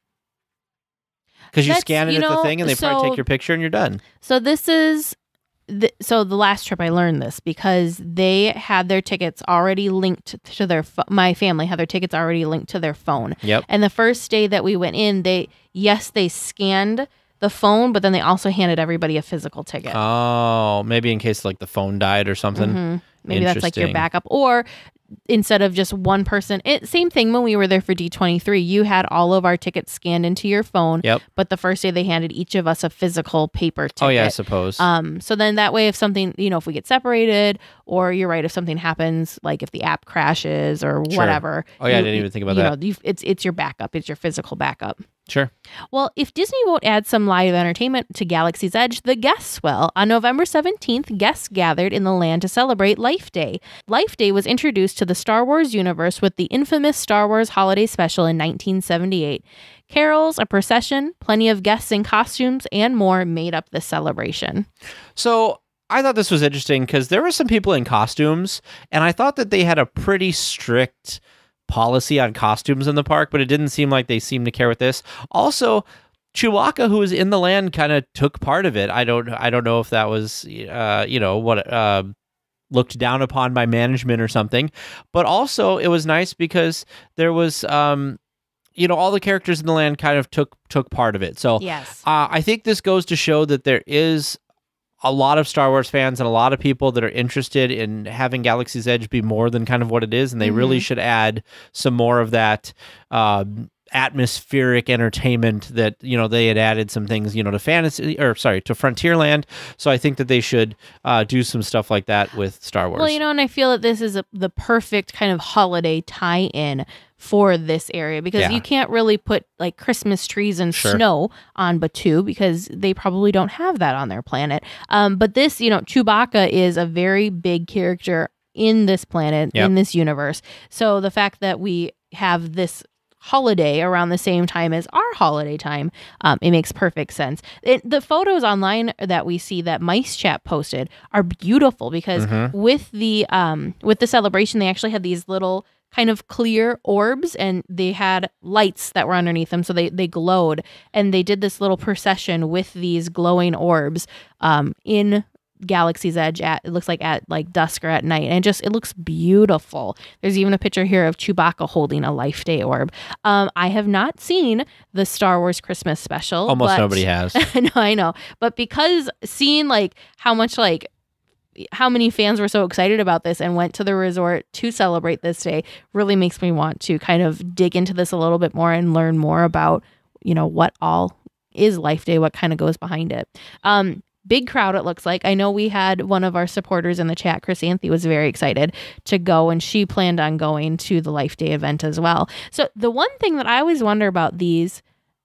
Because you scan it you at know, the thing and they so, probably take your picture and you're done. So this is, the, so the last trip I learned this because they had their tickets already linked to their, fo- my family had their tickets already linked to their phone. Yep. And the first day that we went in, they, yes, they scanned the phone, but then they also handed everybody a physical ticket. Oh, maybe in case like the phone died or something. Mm-hmm. Maybe that's like your backup. Or instead of just one person, it, same thing when we were there for D twenty-three, you had all of our tickets scanned into your phone. Yep. But the first day they handed each of us a physical paper ticket. Oh yeah, I suppose. Um, so then that way if something, you know, if we get separated or you're right, if something happens, like if the app crashes or Sure. whatever. Oh yeah, you, I didn't even think about you that. Know, you, it's, it's your backup. It's your physical backup. Sure. Well, if Disney won't add some live entertainment to Galaxy's Edge, the guests will. On November seventeenth, guests gathered in the land to celebrate Life Day. Life Day was introduced to the Star Wars universe with the infamous Star Wars Holiday Special in nineteen seventy-eight. Carols, a procession, plenty of guests in costumes, and more made up the celebration. So I thought this was interesting because there were some people in costumes, and I thought that they had a pretty strict policy on costumes in the park, but it didn't seem like they seemed to care with this. Also, Chewbacca, who was in the land, kind of took part of it. I don't, I don't know if that was, uh, you know, what uh, looked down upon by management or something. But also, it was nice because there was, um, you know, all the characters in the land kind of took took part of it. So, yes, uh, I think this goes to show that there is a lot of Star Wars fans and a lot of people that are interested in having Galaxy's Edge be more than kind of what it is, and they mm-hmm. really should add some more of that uh, atmospheric entertainment that, you know, they had added some things, you know, to fantasy or sorry to Frontierland. So I think that they should uh, do some stuff like that with Star Wars. Well, you know, and I feel that this is a, the perfect kind of holiday tie-in for this area because yeah. you can't really put like Christmas trees and sure. snow on Batuu because they probably don't have that on their planet. Um, but this, you know, Chewbacca is a very big character in this planet, yep. in this universe. So the fact that we have this holiday around the same time as our holiday time, um, it makes perfect sense. It, the photos online that we see that Mice Chat posted are beautiful because mm-hmm. with the um, with the celebration, they actually had these little kind of clear orbs and they had lights that were underneath them. So they, they glowed and they did this little procession with these glowing orbs um, in Galaxy's Edge at, it looks like at like dusk or at night. And just, it looks beautiful. There's even a picture here of Chewbacca holding a Life Day orb. Um, I have not seen the Star Wars Christmas special. Almost but, nobody has. No, I know. But because seeing like how much like how many fans were so excited about this and went to the resort to celebrate this day really makes me want to kind of dig into this a little bit more and learn more about, you know, what all is Life Day, what kind of goes behind it. Um, big crowd, it looks like. I know we had one of our supporters in the chat, Chris Anthe, was very excited to go and she planned on going to the Life Day event as well. So the one thing that I always wonder about these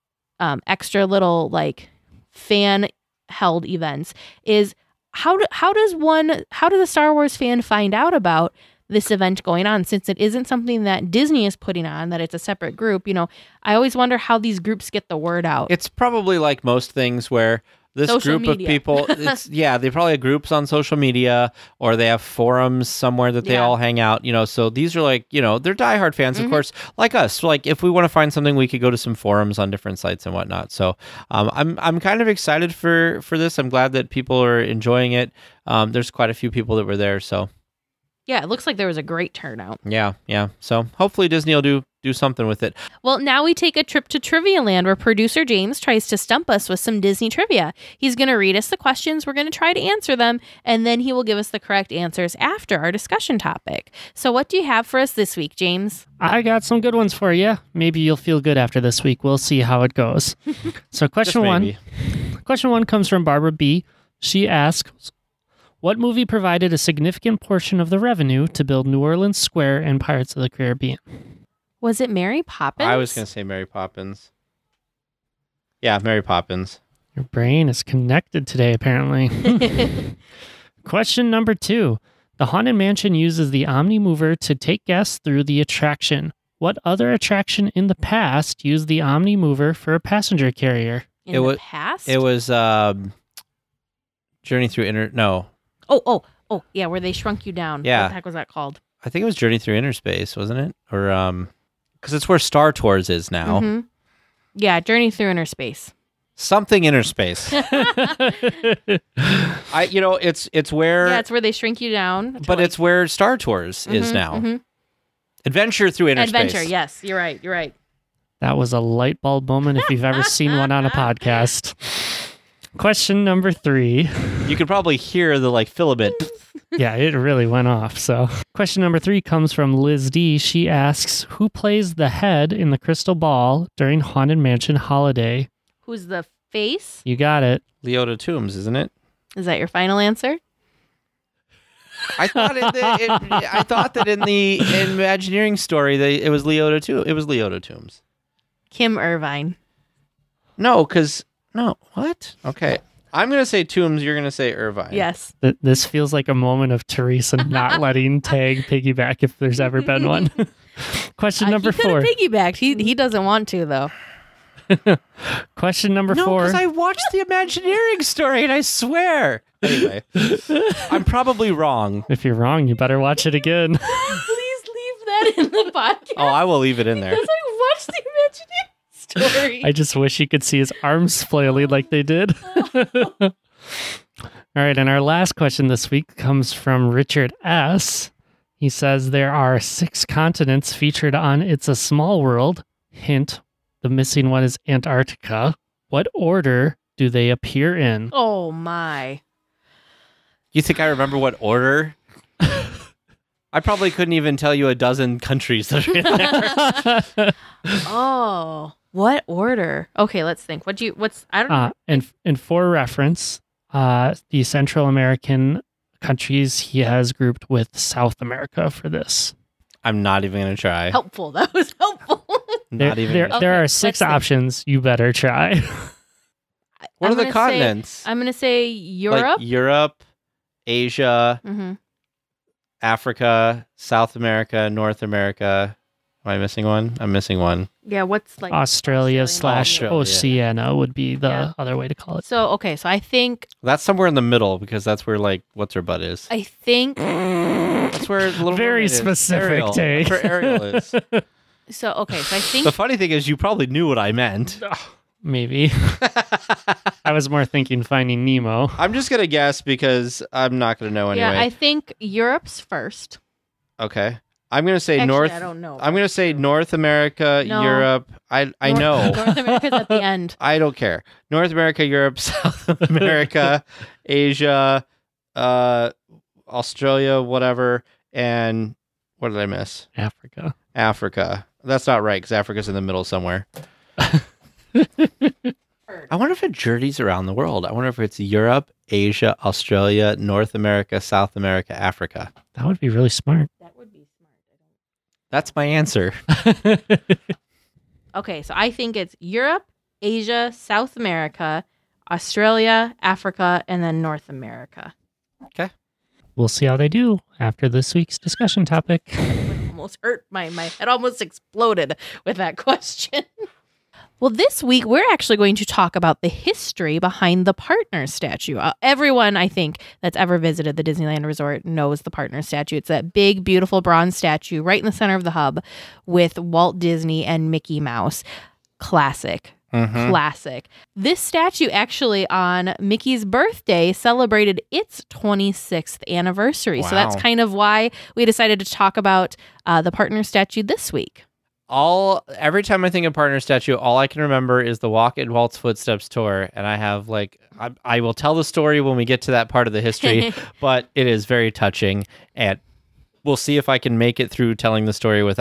um, extra little like fan held events is How do, how does one how does a Star Wars fan find out about this event going on since it isn't something that Disney is putting on, that it's a separate group? You know, I always wonder how these groups get the word out. It's probably like most things where this social group media. of people, it's, yeah, they probably have groups on social media or they have forums somewhere that they yeah. all hang out, you know, so these are like, you know, they're diehard fans, mm-hmm. of course, like us. Like if we want to find something, we could go to some forums on different sites and whatnot. So um, I'm I'm kind of excited for, for this. I'm glad that people are enjoying it. Um, there's quite a few people that were there, so. Yeah, it looks like there was a great turnout. Yeah, yeah. So hopefully Disney will do do something with it. Well, now we take a trip to Trivia Land where producer James tries to stump us with some Disney trivia. He's going to read us the questions, we're going to try to answer them, and then he will give us the correct answers after our discussion topic. So what do you have for us this week, James? I got some good ones for you. Maybe you'll feel good after this week. We'll see how it goes. So question one. Question one comes from Barbara B. She asks, what movie provided a significant portion of the revenue to build New Orleans Square and Pirates of the Caribbean? Was it Mary Poppins? I was going to say Mary Poppins. Yeah, Mary Poppins. Your brain is connected today, apparently. Question number two. The Haunted Mansion uses the Omni Mover to take guests through the attraction. What other attraction in the past used the Omni Mover for a passenger carrier? In it the was, past? It was um, Journey Through Inner... No. Oh, oh, oh, yeah, where they shrunk you down. Yeah. What the heck was that called? I think it was Journey Through Inner Space, wasn't it? Or, um... Because it's where Star Tours is now. Mm-hmm. Yeah, Journey Through Inner Space. Something inner space. I, you know, it's it's where Yeah, it's where they shrink you down. but like, it's where Star Tours is Mhm, now. mhm. Adventure through inner Adventure, space. yes, you're right, you're right. That was a light bulb moment if you've ever seen one on a podcast. Question number three. You could probably hear the like filament. Yeah, it really went off. So, question number three comes from Liz D. She asks, "Who plays the head in the crystal ball during Haunted Mansion Holiday?" Who's the face? You got it. Leota Toombs, isn't it? Is that your final answer? I thought in the, it, I thought that in the Imagineering story they it was Leota Toombs. It was Leota Toombs. Kim Irvine. No, because no, what? Okay. I'm gonna say Toombs, you're gonna say Irvine. Yes. Th- This feels like a moment of Teresa not letting Tag piggyback if there's ever been one. Question Uh, number he four. He piggybacked. He, he doesn't want to, though. Question number No, four. because I watched the Imagineering story and I swear. Anyway, I'm probably wrong. If you're wrong, you better watch it again. Please leave that in the podcast. Oh, I will leave it in there. Because I watched the Imagineering story. I just wish you could see his arms flailing like they did. All right, and our last question this week comes from Richard S. He says there are six continents featured on It's a Small World. Hint, the missing one is Antarctica. What order do they appear in? Oh, my. You think I remember what order? I probably couldn't even tell you a dozen countries that are in there. Oh, what order? Okay, let's think. What do you, what's, I don't know. Uh, and, and for reference, uh, the Central American countries he has grouped with South America for this. I'm not even going to try. Helpful. That was helpful. There, Not even. there, gonna there Okay, are let's six think. options. You better try. What I'm are the gonna say- continents? I'm going to say Europe. Like Europe, Asia, hmm Africa, South America, North America. Am I missing one? I'm missing one. Yeah, what's like Australia Australian slash Australia. Oceania would be the Yeah. other way to call it. So, okay, so I think, That's somewhere in the middle because that's where like what's her butt is. I think, That's where Little Very Mermaid is. specific Ariel. take. That's where Ariel is. so, okay, so I think, The funny thing is, you probably knew what I meant. Maybe. I was more thinking Finding Nemo. I'm just gonna guess because I'm not gonna know anyway. yeah, I think Europe's first. Okay, I'm gonna say Actually, North. I don't know. I'm gonna say North America, No. Europe. I I North- know. North America's at the end. I don't care. North America, Europe, South America, Asia, uh, Australia, whatever, and what did I miss? Africa. Africa. That's not right because Africa's in the middle somewhere. I wonder if it journeys around the world. I wonder if it's Europe, Asia, Australia, North America, South America, Africa. That would be really smart. That would be smart. That's my answer. Okay, so I think it's Europe, Asia, South America, Australia, Africa, and then North America. We'll see how they do after this week's discussion topic. Almost hurt my my head almost exploded with that question. Well, this week we're actually going to talk about the history behind the partner statue. Uh, everyone, I think, that's ever visited the Disneyland Resort knows the partner statue. It's that big, beautiful bronze statue right in the center of the hub with Walt Disney and Mickey Mouse. Classic. Mhm. Classic. This statue actually on Mickey's birthday celebrated its twenty-sixth anniversary. So that's Wow. kind of why we decided to talk about uh, the partner statue this week. All every time I think of partner statue, all I can remember is the Walk in Walt's Footsteps tour, and I have like I, I will tell the story when we get to that part of the history, but it is very touching, and we'll see if I can make it through telling the story without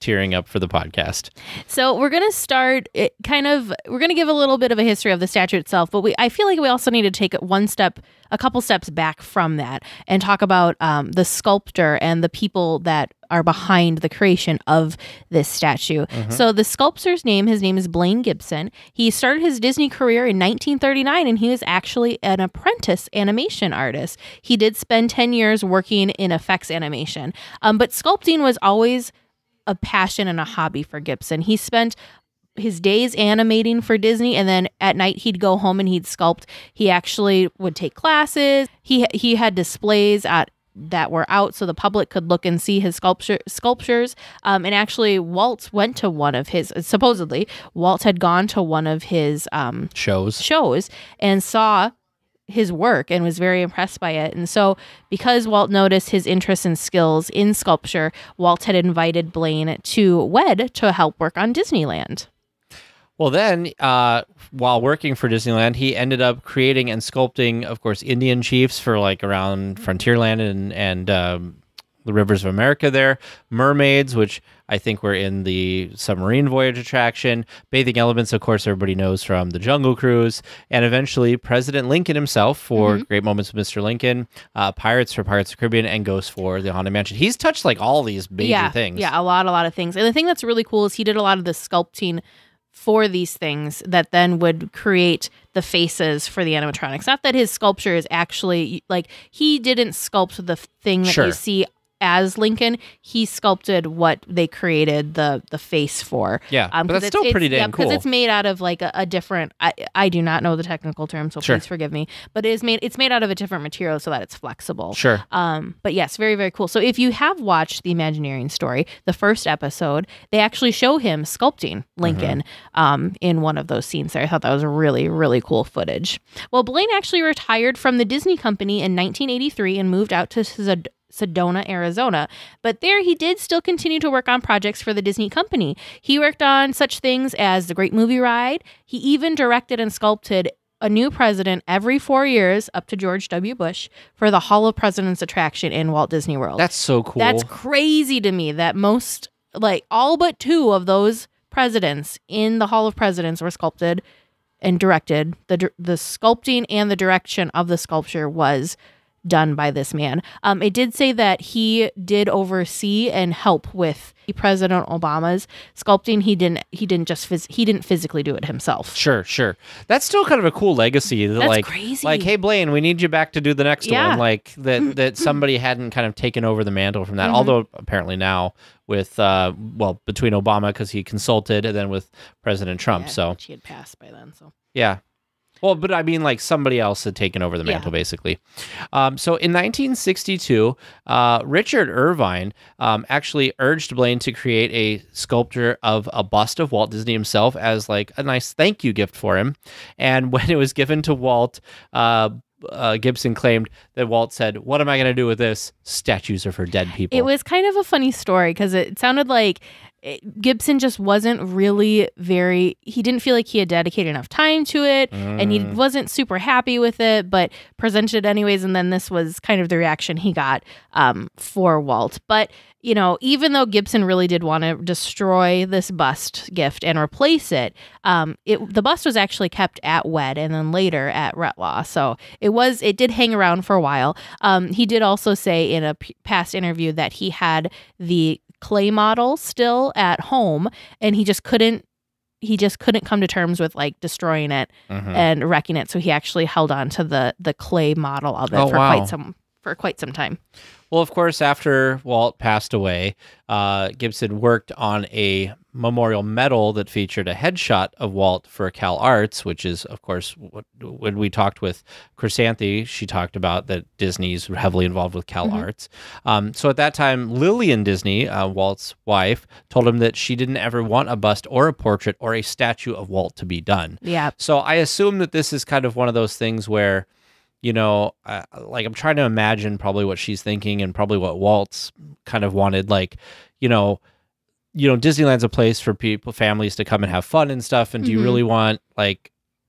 tearing up for the podcast. So we're going to start it kind of, we're going to give a little bit of a history of the statue itself, but we I feel like we also need to take it one step, a couple steps back from that and talk about um, the sculptor and the people that are behind the creation of this statue. Mm-hmm. So the sculptor's name, his name is Blaine Gibson. He started his Disney career in nineteen thirty-nine, and he was actually an apprentice animation artist. He did spend ten years working in effects animation, um, but sculpting was always a passion and a hobby for Gibson. He spent his days animating for Disney, and then at night he'd go home and he'd sculpt. He actually would take classes. He he had displays at that were out so the public could look and see his sculpture sculptures. Um, and actually, Walt went to one of his, supposedly, Walt had gone to one of his um, shows shows and saw his work and was very impressed by it. And so because Walt noticed his interest and skills in sculpture, Walt had invited Blaine to W E D to help work on Disneyland. Well, then, uh, while working for Disneyland, he ended up creating and sculpting, of course, Indian chiefs for like around Frontierland and and um, the Rivers of America there, mermaids, which I think were in the submarine voyage attraction, bathing elements, of course, everybody knows from the Jungle Cruise, and eventually President Lincoln himself for mm-hmm. Great Moments with Mister Lincoln, uh, Pirates for Pirates of the Caribbean, and Ghosts for the Haunted Mansion. He's touched like all these major yeah, things. Yeah, a lot, a lot of things. And the thing that's really cool is he did a lot of the sculpting for these things that then would create the faces for the animatronics. Not that his sculpture is actually, like, he didn't sculpt the thing that sure. you see as Lincoln. He sculpted what they created the the face for. Yeah, um, but that's still pretty damn yeah, cool. Because it's made out of like a, a different, I, I do not know the technical term, so sure. please forgive me, but it is made, it's made out of a different material so that it's flexible. Sure. Um, but yes, very, very cool. So if you have watched the Imagineering story, the first episode, they actually show him sculpting Lincoln mm-hmm. um, in one of those scenes there. I thought that was really, really cool footage. Well, Blaine actually retired from the Disney company in nineteen eighty-three and moved out to Zed- Sedona, Arizona. But there he did still continue to work on projects for the Disney company. He worked on such things as the Great Movie Ride. He even directed and sculpted a new president every four years up to George W. Bush for the Hall of Presidents attraction in Walt Disney World. That's so cool. That's crazy to me that most, like all but two of those presidents in the Hall of Presidents were sculpted and directed. The, the sculpting and the direction of the sculpture was done by this man. Um, it did say that he did oversee and help with President Obama's sculpting. He didn't. He didn't just. Phys- he didn't physically do it himself. Sure, sure. That's still kind of a cool legacy. That, That's like, crazy. Like, hey Blaine, we need you back to do the next yeah. one. Like that. That somebody hadn't kind of taken over the mantle from that. Mm-hmm. Although apparently now with uh, well, between Obama because he consulted, and then with President Trump. Yeah, so she had passed by then. So yeah. Well, but I mean, like somebody else had taken over the mantle, yeah. basically. Um, so in nineteen sixty-two, uh, Richard Irvine um, actually urged Blaine to create a sculpture of a bust of Walt Disney himself as like a nice thank you gift for him. And when it was given to Walt, uh, uh, Gibson claimed that Walt said, "What am I going to do with this? Statues are for dead people." It was kind of a funny story because it sounded like Gibson just wasn't really very, he didn't feel like he had dedicated enough time to it mm. and he wasn't super happy with it, but presented it anyways. And then this was kind of the reaction he got um, for Walt. But, you know, even though Gibson really did want to destroy this bust gift and replace it, um, it the bust was actually kept at W E D and then later at Retlaw. So it was, it did hang around for a while. Um, he did also say in a p- past interview that he had the clay model still at home and he just couldn't he just couldn't come to terms with like destroying it mm-hmm. and wrecking it, so he actually held on to the the clay model of it oh, for wow. quite some for quite some time. Well, of course, after Walt passed away, uh, Gibson worked on a memorial medal that featured a headshot of Walt for Cal Arts, which is, of course, what, when we talked with Chrysanthi, she talked about that Disney's heavily involved with Cal mm-hmm. Arts. Um, so at that time, Lillian Disney, uh, Walt's wife, told him that she didn't ever want a bust or a portrait or a statue of Walt to be done. Yeah. So I assume that this is kind of one of those things where, you know, uh, like I'm trying to imagine probably what she's thinking and probably what Walt's kind of wanted. Like, you know, you know, Disneyland's a place for people, families to come and have fun and stuff. And do mm-hmm. you really want like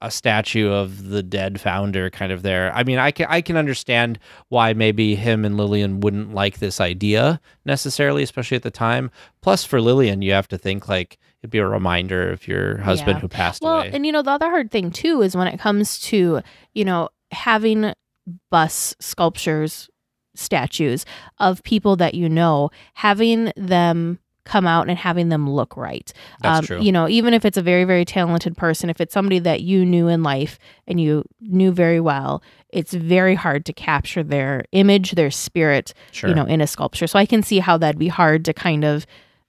a statue of the dead founder kind of there. I mean, I can I can understand why maybe him and Lillian wouldn't like this idea necessarily, especially at the time. Plus, for Lillian, you have to think like it'd be a reminder of your husband Yeah. who passed Well, away. and you know, the other hard thing too is when it comes to, you know, having bus sculptures, statues of people that you know, having them come out and having them look right. That's um, true. You know, even if it's a very, very talented person, if it's somebody that you knew in life and you knew very well, it's very hard to capture their image, their spirit, Sure. you know, in a sculpture. So I can see how that'd be hard to kind of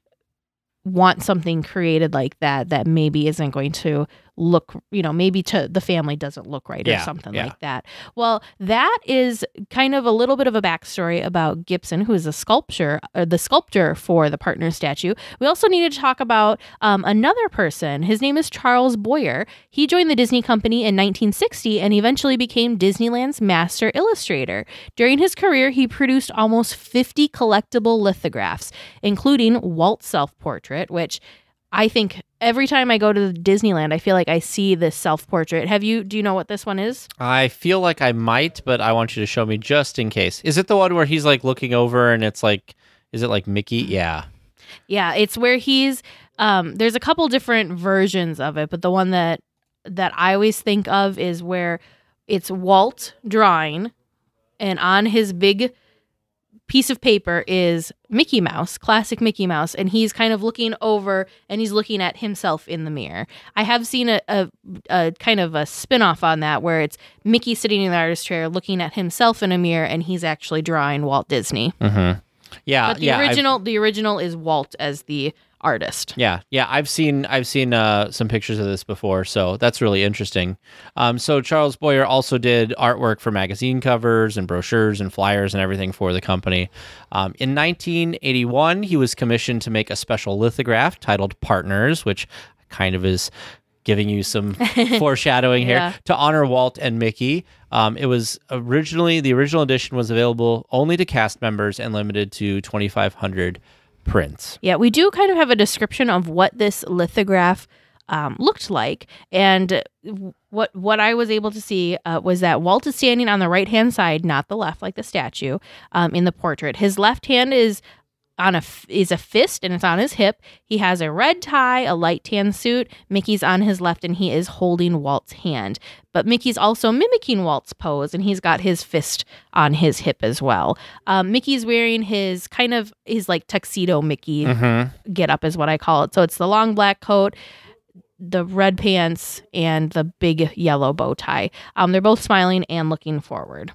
want something created like that that maybe isn't going to look, you know, maybe to the family doesn't look right Yeah, or something yeah. like that. Well, that is kind of a little bit of a backstory about Gibson, who is a sculptor, or the sculptor for the partner statue. We also needed to talk about um, another person. His name is Charles Boyer. He joined the Disney Company in nineteen sixty and eventually became Disneyland's master illustrator. During his career, he produced almost fifty collectible lithographs, including Walt's self-portrait, which I think every time I go to Disneyland, I feel like I see this self-portrait. Have you, do you know what this one is? I feel like I might, but I want you to show me just in case. Is it the one where he's like looking over and it's like, is it like Mickey? Yeah. Yeah, it's where he's, um, there's a couple different versions of it, but the one that, that I always think of is where it's Walt drawing and on his big piece of paper is Mickey Mouse, classic Mickey Mouse, and he's kind of looking over and he's looking at himself in the mirror. I have seen a, a, a kind of a spin-off on that where it's Mickey sitting in the artist chair looking at himself in a mirror and he's actually drawing Walt Disney. Mm-hmm. Yeah. But the yeah, I've- original the original is Walt as the artist. Yeah, yeah, I've seen I've seen uh, some pictures of this before, so that's really interesting. Um, so Charles Boyer also did artwork for magazine covers and brochures and flyers and everything for the company. Um, in nineteen eighty-one, he was commissioned to make a special lithograph titled Partners, which kind of is giving you some foreshadowing Yeah. here, to honor Walt and Mickey. Um, it was originally, the original edition was available only to cast members and limited to twenty-five hundred prints. Yeah, we do kind of have a description of what this lithograph um, looked like. And what what I was able to see uh, was that Walt is standing on the right-hand side, not the left like the statue, um, in the portrait. His left hand is on a f- is a fist and it's on his hip. He has a red tie, a light tan suit. Mickey's on his left and he is holding Walt's hand. But Mickey's also mimicking Walt's pose and he's got his fist on his hip as well. Um, Mickey's wearing his kind of his like tuxedo Mickey Mm-hmm. get up is what I call it. So it's the long black coat, the red pants, and the big yellow bow tie. Um, they're both smiling and looking forward.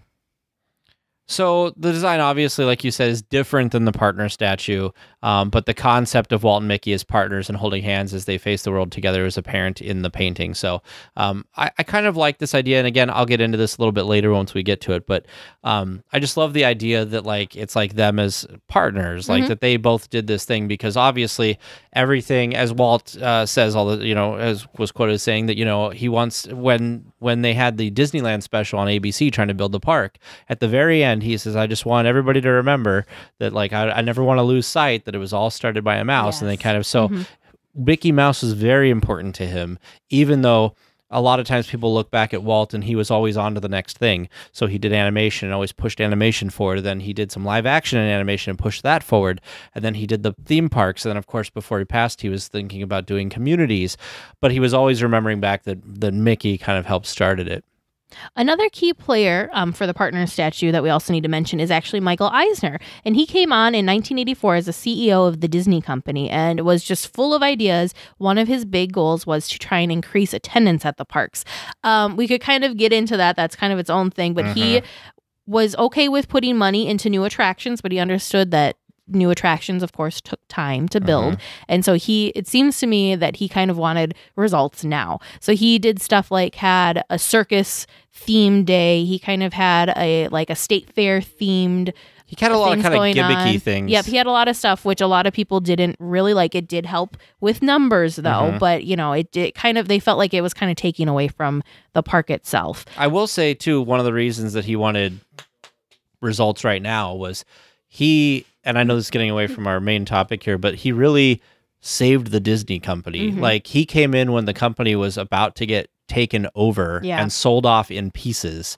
So the design, obviously, like you said, is different than the partner statue, um, but the concept of Walt and Mickey as partners and holding hands as they face the world together is apparent in the painting. So um, I, I kind of like this idea, and again, I'll get into this a little bit later once we get to it, but um, I just love the idea that like it's like them as partners, like Mhm. that they both did this thing, because obviously everything, as Walt uh, says, all the, you know, as was quoted as saying that, you know, he wants, when when they had the Disneyland special on A B C trying to build the park, at the very end, he says, I just want everybody to remember that, like, I, I never want to lose sight that it was all started by a mouse. And they Yes. kind of, so Mhm. Mickey Mouse was very important to him, even though a lot of times people look back at Walt and he was always on to the next thing. So he did animation and always pushed animation forward. Then he did some live action and animation and pushed that forward. And then he did the theme parks. And then, of course, before he passed, he was thinking about doing communities. But he was always remembering back that, that Mickey kind of helped started it. Another key player um, for the partner statue that we also need to mention is actually Michael Eisner. And he came on in nineteen eighty-four as a C E O of the Disney Company and was just full of ideas. One of his big goals was to try and increase attendance at the parks. Um, we could kind of get into that. That's kind of its own thing. But he was okay with putting money into new attractions, but he understood that new attractions, of course, took time to build. And so he, it seems to me that he kind of wanted results now. So he did stuff like had a circus theme day. He kind of had a, like a state fair themed He had a lot of things kind of going gimmicky on. things. Yep, he had a lot of stuff, which a lot of people didn't really like. It did help with numbers, though, Mhm. but, you know, it did kind of, they felt like it was kind of taking away from the park itself. I will say, too, one of the reasons that he wanted results right now was he, and I know this is getting away from our main topic here, but he really saved the Disney company. Mhm. Like, he came in when the company was about to get taken over Yeah. and sold off in pieces.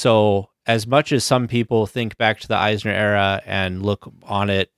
So as much as some people think back to the Eisner era and look on it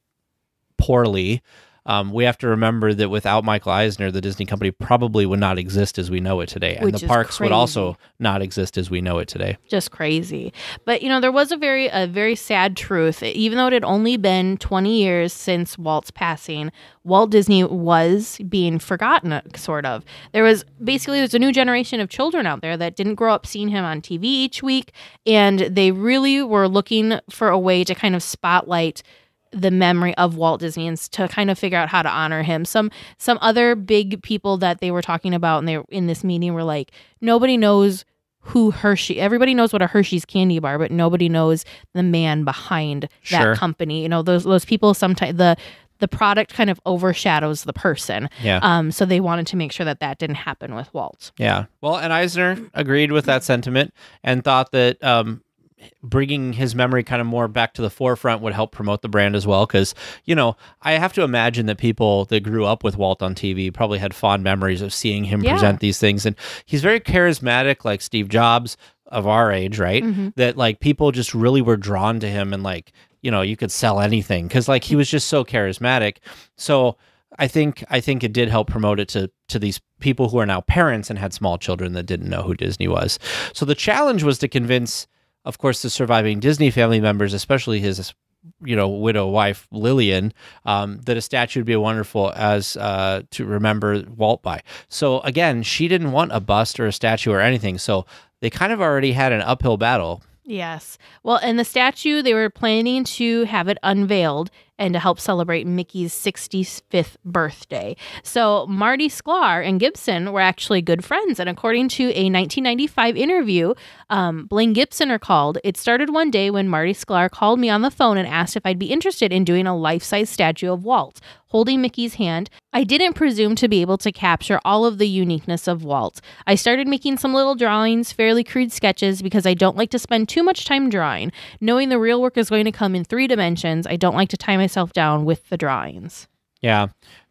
poorly, Um, we have to remember that without Michael Eisner, the Disney company probably would not exist as we know it today. And Which the is parks would crazy. also not exist as we know it today. Just crazy. But, you know, there was a very, a very sad truth. Even though it had only been twenty years since Walt's passing, Walt Disney was being forgotten, sort of. There was basically, there's a new generation of children out there that didn't grow up seeing him on T V each week. And they really were looking for a way to kind of spotlight the memory of Walt Disney and to kind of figure out how to honor him. Some some other big people that they were talking about and they were in this meeting were like, nobody knows who Hershey, everybody knows what a Hershey's candy bar, but nobody knows the man behind Sure. that company. You know, those those people sometimes the the product kind of overshadows the person. Yeah. Um. So they wanted to make sure that that didn't happen with Walt. Yeah. Well, and Eisner agreed with that sentiment and thought that um, bringing his memory kind of more back to the forefront would help promote the brand as well. Because, you know, I have to imagine that people that grew up with Walt on T V probably had fond memories of seeing him Yeah. present these things. And he's very charismatic, like Steve Jobs of our age, right? Mm-hmm. That like people just really were drawn to him and like, you know, you could sell anything because like he was just so charismatic. So I think I think it did help promote it to to these people who are now parents and had small children that didn't know who Disney was. So the challenge was to convince, of course, the surviving Disney family members, especially his, you know, widow wife Lillian, um, that a statue would be wonderful as uh, to remember Walt by. So again, she didn't want a bust or a statue or anything. So they kind of already had an uphill battle. Yes. Well, and the statue, they were planning to have it unveiled and to help celebrate Mickey's sixty-fifth birthday. So Marty Sklar and Gibson were actually good friends. And according to a nineteen ninety-five interview, um, Blaine Gibson recalled, "It started one day when Marty Sklar called me on the phone and asked if I'd be interested in doing a life-size statue of Walt, holding Mickey's hand. I didn't presume to be able to capture all of the uniqueness of Walt. I started making some little drawings, fairly crude sketches, because I don't like to spend too much time drawing. Knowing the real work is going to come in three dimensions, I don't like to tie myself down with the drawings." Yeah.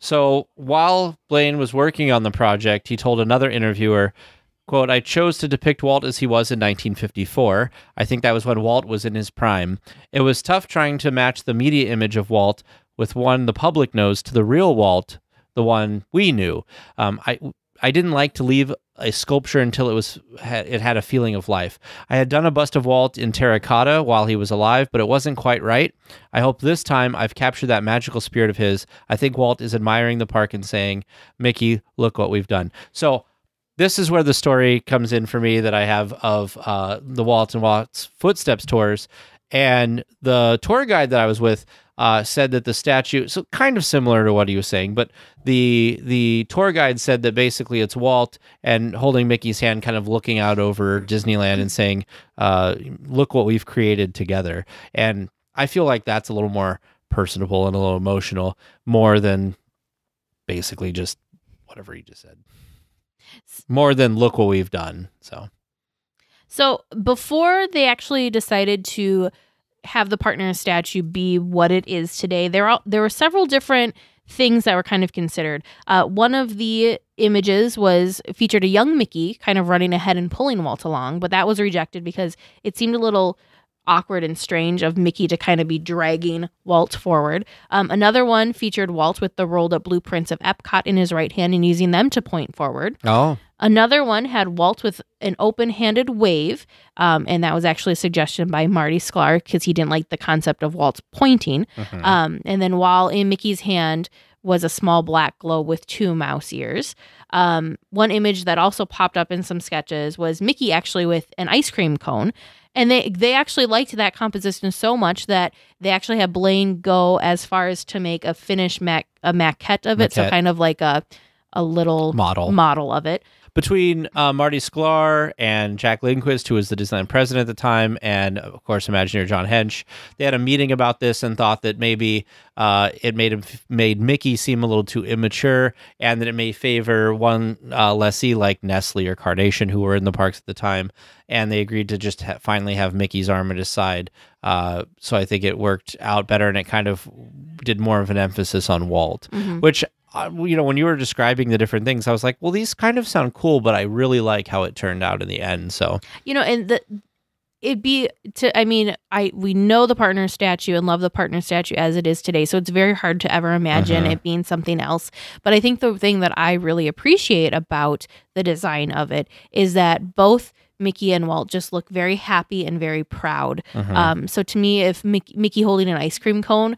So while Blaine was working on the project, he told another interviewer, quote, "I chose to depict Walt as he was in nineteen fifty-four. I think that was when Walt was in his prime. It was tough trying to match the media image of Walt with one the public knows to the real Walt, the one we knew. Um, I I didn't like to leave a sculpture until it was it had a feeling of life. I had done a bust of Walt in terracotta while he was alive, but it wasn't quite right. I hope this time I've captured that magical spirit of his. I think Walt is admiring the park and saying, 'Mickey, look what we've done.'" So this is where the story comes in for me that I have of uh, the Walt and Walt's Footsteps tours. And the tour guide that I was with uh, said that the statue, so kind of similar to what he was saying, but the the tour guide said that basically it's Walt and holding Mickey's hand, kind of looking out over Disneyland and saying, uh, "Look what we've created together." And I feel like that's a little more personable and a little emotional, more than basically just whatever he just said. More than "look what we've done." So. So before they actually decided to have the partner statue be what it is today, there are, there were several different things that were kind of considered. Uh, one of the images was featured a young Mickey kind of running ahead and pulling Walt along, but that was rejected because it seemed a little awkward and strange of Mickey to kind of be dragging Walt forward. Um, another one featured Walt with the rolled up blueprints of Epcot in his right hand and using them to point forward. Oh. Another one had Walt with an open-handed wave, um, and that was actually a suggestion by Marty Sklar because he didn't like the concept of Walt's pointing. Mm-hmm. Um, and then while in Mickey's hand was a small black globe with two mouse ears. Um, one image that also popped up in some sketches was Mickey actually with an ice cream cone. And they they actually liked that composition so much that they actually had Blaine go as far as to make a finished mac- a maquette of it, Maquette. so kind of like a a little Model. model of it. Between uh, Marty Sklar and Jack Lindquist, who was the Disneyland president at the time, and of course Imagineer John Hench, they had a meeting about this and thought that maybe uh, it made him made Mickey seem a little too immature, and that it may favor one uh, lessee like Nestle or Carnation, who were in the parks at the time, and they agreed to just ha- finally have Mickey's arm at his side. Uh, so I think it worked out better, and it kind of did more of an emphasis on Walt, mm-hmm. which, uh, you know, when you were describing the different things, I was like, well, these kind of sound cool, but I really like how it turned out in the end. So, you know, and the it'd be to, I mean, I we know the partner statue and love the partner statue as it is today, so it's very hard to ever imagine uh-huh. it being something else. But I think the thing that I really appreciate about the design of it is that both Mickey and Walt just look very happy and very proud. Uh-huh. Um, so to me, if Mickey, Mickey holding an ice cream cone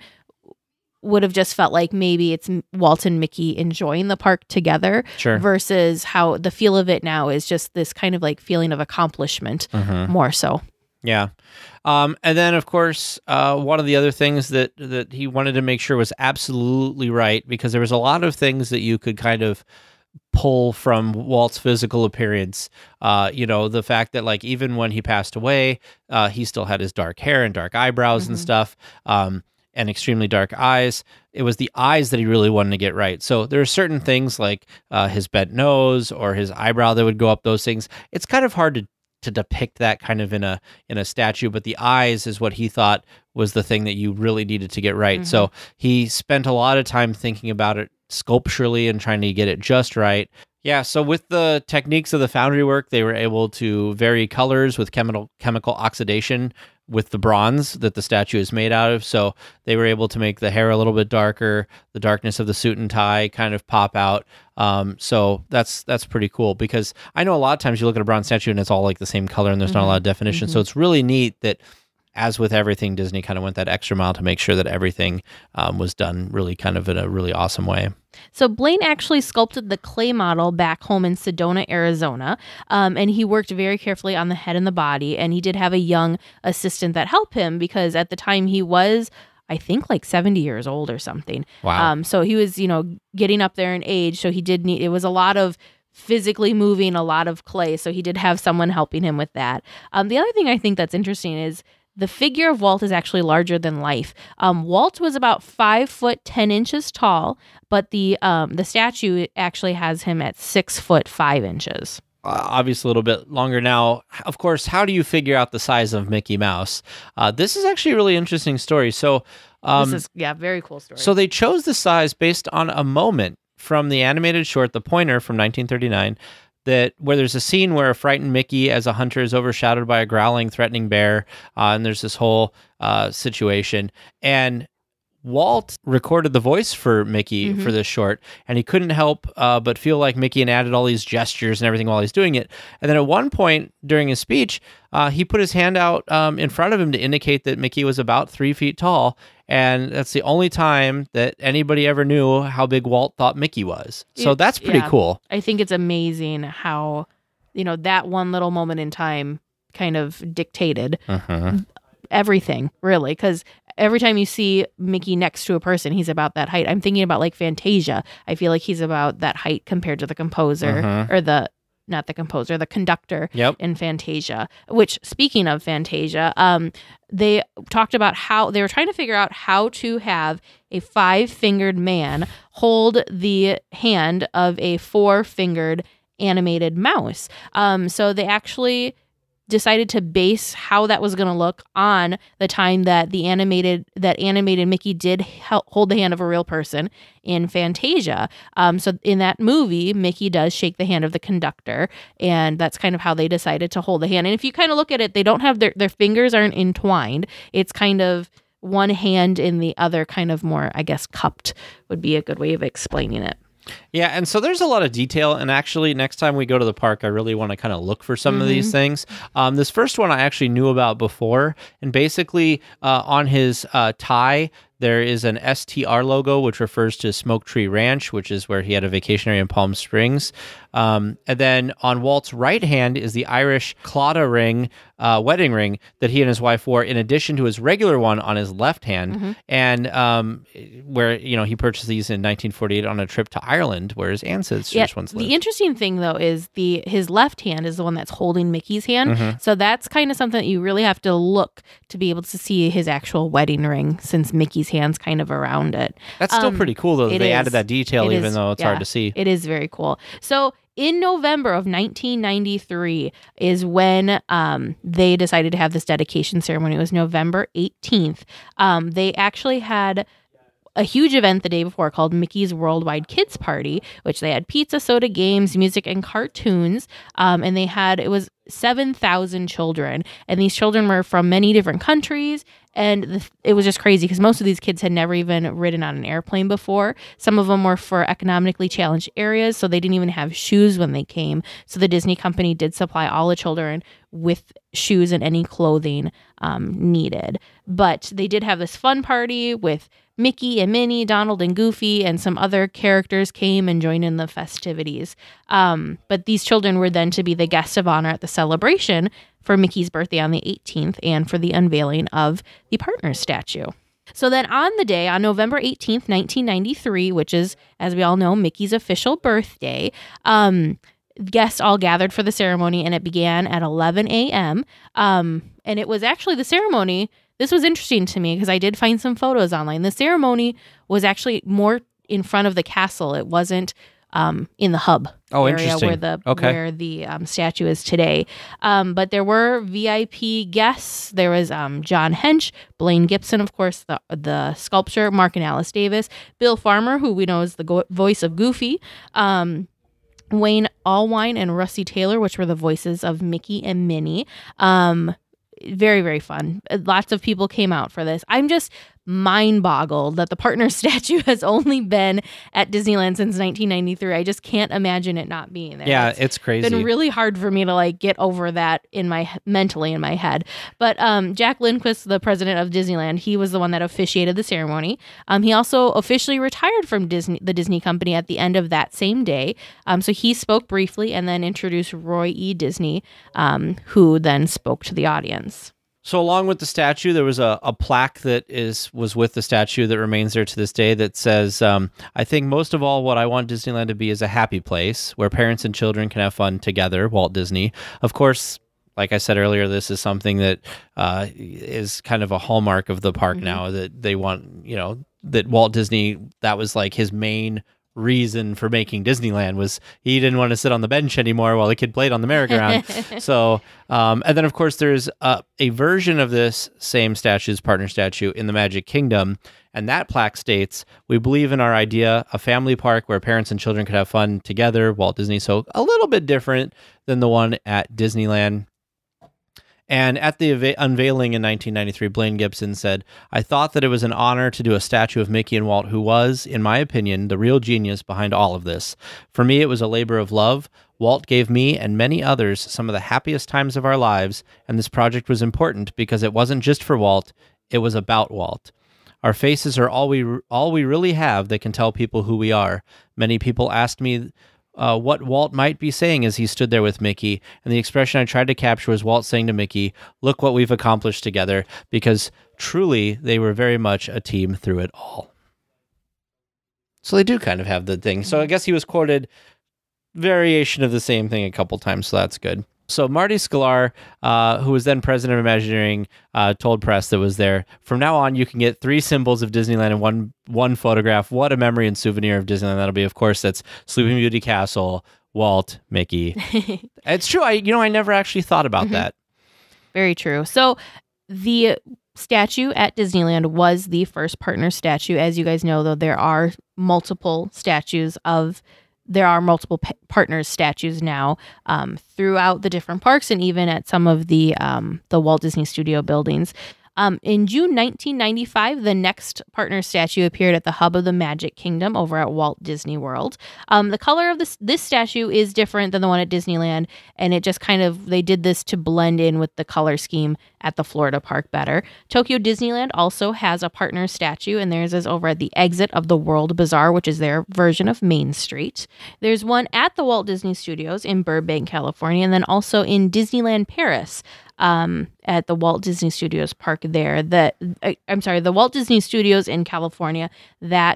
would have just felt like maybe it's Walt and Mickey enjoying the park together, sure. versus how the feel of it now is just this kind of like feeling of accomplishment uh-huh. more so. Yeah. Um, and then, of course, uh, one of the other things that, that he wanted to make sure was absolutely right, because there was a lot of things that you could kind of pull from Walt's physical appearance. Uh, you know, the fact that, like, even when he passed away, uh, he still had his dark hair and dark eyebrows mm-hmm. and stuff, um, and extremely dark eyes. It was the eyes that he really wanted to get right. So there are certain things like uh, his bent nose or his eyebrow that would go up, those things. It's kind of hard to to depict that kind of in a in a statue, but the eyes is what he thought was the thing that you really needed to get right. Mm-hmm. So he spent a lot of time thinking about it sculpturally and trying to get it just right. Yeah, so with the techniques of the foundry work, they were able to vary colors with chemical chemical oxidation with the bronze that the statue is made out of. So they were able to make the hair a little bit darker, the darkness of the suit and tie kind of pop out. Um, so that's that's pretty cool, because I know a lot of times you look at a bronze statue and it's all like the same color and there's mm-hmm. not a lot of definition. Mm-hmm. So it's really neat that, as with everything, Disney kind of went that extra mile to make sure that everything um, was done really kind of in a really awesome way. So Blaine actually sculpted the clay model back home in Sedona, Arizona, um, and he worked very carefully on the head and the body, and he did have a young assistant that helped him, because at the time he was, I think, like seventy years old or something. Wow. Um, so he was, you know, getting up there in age, so he did need, it was a lot of physically moving, a lot of clay, so he did have someone helping him with that. Um, the other thing I think that's interesting is the figure of Walt is actually larger than life. Um, Walt was about five foot ten inches tall, but the um, the statue actually has him at six foot five inches. Uh, obviously, a little bit longer now. Of course, how do you figure out the size of Mickey Mouse? Uh, this is actually a really interesting story. So, um, this is yeah, very cool story. So they chose the size based on a moment from the animated short The Pointer from nineteen thirty-nine. That where there's a scene where a frightened Mickey as a hunter is overshadowed by a growling, threatening bear, uh, and there's this whole uh, situation. And Walt recorded the voice for Mickey mm-hmm. for this short, and he couldn't help uh, but feel like Mickey and added all these gestures and everything while he's doing it. And then at one point during his speech, uh, he put his hand out um, in front of him to indicate that Mickey was about three feet tall. And that's the only time that anybody ever knew how big Walt thought Mickey was. So that's pretty yeah. cool. I think it's amazing how, you know, that one little moment in time kind of dictated uh-huh. everything, really. Because every time you see Mickey next to a person, he's about that height. I'm thinking about like Fantasia. I feel like he's about that height compared to the composer uh-huh. or the, not the composer, the conductor yep. in Fantasia, which, speaking of Fantasia, um, they talked about how they were trying to figure out how to have a five-fingered man hold the hand of a four-fingered animated mouse. Um, so they actually decided to base how that was going to look on the time that the animated that animated Mickey did help hold the hand of a real person in Fantasia. Um, so in that movie, Mickey does shake the hand of the conductor, and that's kind of how they decided to hold the hand. And if you kind of look at it, they don't have their their fingers aren't entwined. It's kind of one hand in the other, kind of more, I guess, cupped would be a good way of explaining it. Yeah, and so there's a lot of detail, and actually next time we go to the park, I really want to kind of look for some mm-hmm. of these things. Um, this first one I actually knew about before, and basically uh, on his uh, tie, there is an S T R logo, which refers to Smoke Tree Ranch, which is where he had a vacation area in Palm Springs. Um, and then on Walt's right hand is the Irish Claddagh ring, uh, wedding ring that he and his wife wore, in addition to his regular one on his left hand, mm-hmm. and um, where you know he purchased these in nineteen forty-eight on a trip to Ireland. island where his ancestors yeah, once lived. The interesting thing, though, is the his left hand is the one that's holding Mickey's hand. Mm-hmm. So that's kind of something that you really have to look to be able to see his actual wedding ring, since Mickey's hand's kind of around it. That's still um, pretty cool, though. That they is. added that detail, It even is, though it's yeah, hard to see. It is very cool. So in November of nineteen ninety-three is when um, they decided to have this dedication ceremony. It was November eighteenth. Um, they actually had a huge event the day before called Mickey's Worldwide Kids Party, which they had pizza, soda, games, music, and cartoons. Um, and they had, it was seven thousand children. And these children were from many different countries. And the, it was just crazy because most of these kids had never even ridden on an airplane before. Some of them were for economically challenged areas, so they didn't even have shoes when they came. So the Disney company did supply all the children with shoes and any clothing um, needed. But they did have this fun party with Mickey and Minnie, Donald and Goofy, and some other characters came and joined in the festivities. Um, but these children were then to be the guests of honor at the celebration for Mickey's birthday on the eighteenth and for the unveiling of the partner statue. So then on the day, on November eighteenth, nineteen ninety-three, which is, as we all know, Mickey's official birthday, um, guests all gathered for the ceremony, and it began at eleven a.m. Um, and it was actually the ceremony. This was interesting to me because I did find some photos online. The ceremony was actually more in front of the castle. It wasn't um, in the hub oh, area interesting. where the okay. where the um, statue is today. Um, but there were V I P guests. There was um, John Hench, Blaine Gibson, of course, the the sculptor, Mark and Alice Davis, Bill Farmer, who we know is the go- voice of Goofy, um, Wayne Allwine and Rusty Taylor, which were the voices of Mickey and Minnie. Um, very, very fun. Lots of people came out for this. I'm just mind boggled that the partner statue has only been at Disneyland since nineteen ninety-three. I just can't imagine it not being there. Yeah, it's, it's crazy. Been really hard for me to like get over that in my mentally in my head. But um, Jack Lindquist, the president of Disneyland, he was the one that officiated the ceremony. Um, he also officially retired from Disney, the Disney company, at the end of that same day. Um, so he spoke briefly and then introduced Roy E. Disney, um, who then spoke to the audience. So along with the statue, there was a, a plaque that is was with the statue that remains there to this day that says, um, I think most of all what I want Disneyland to be is a happy place where parents and children can have fun together, Walt Disney. Of course, like I said earlier, this is something that uh, is kind of a hallmark of the park mm-hmm. now, that they want, you know, that Walt Disney, that was like his main reason for making Disneyland, was he didn't want to sit on the bench anymore while the kid played on the merry-go-round. so, um, and then of course there's a, a version of this same statue's partner statue in the Magic Kingdom, and that plaque states, we believe in our idea, a family park where parents and children could have fun together, Walt Disney. So a little bit different than the one at Disneyland. And at the ava- unveiling in nineteen ninety-three, Blaine Gibson said, I thought that it was an honor to do a statue of Mickey and Walt, who was, in my opinion, the real genius behind all of this. For me, it was a labor of love. Walt gave me and many others some of the happiest times of our lives, and this project was important because it wasn't just for Walt, it was about Walt. Our faces are all we all we really have that can tell people who we are. Many people asked me Uh, what Walt might be saying as he stood there with Mickey, and the expression I tried to capture was Walt saying to Mickey, look what we've accomplished together, because truly they were very much a team through it all. So they do kind of have the thing. So I guess he was quoted variation of the same thing a couple times, so that's good. So Marty Sklar, uh, who was then president of Imagineering, uh, told press that was there, from now on, you can get three symbols of Disneyland in one one photograph. What a memory and souvenir of Disneyland that'll be. Of course, that's Sleeping Beauty Castle, Walt, Mickey. It's true. I you know, I never actually thought about mm-hmm. that. Very true. So the statue at Disneyland was the first partner statue. As you guys know, though, there are multiple statues of There are multiple p- partners statues now um, throughout the different parks and even at some of the um, the Walt Disney Studio buildings. Um, in June nineteen ninety-five, the next partner statue appeared at the hub of the Magic Kingdom over at Walt Disney World. Um, the color of this this statue is different than the one at Disneyland, and it just kind of, they did this to blend in with the color scheme at the Florida park better. Tokyo Disneyland also has a partner statue, and theirs is over at the exit of the World Bazaar, which is their version of Main Street. There's one at the Walt Disney Studios in Burbank, California, and then also in Disneyland Paris. Um, at the Walt Disney Studios park there, that uh, I'm sorry, the Walt Disney Studios in California, that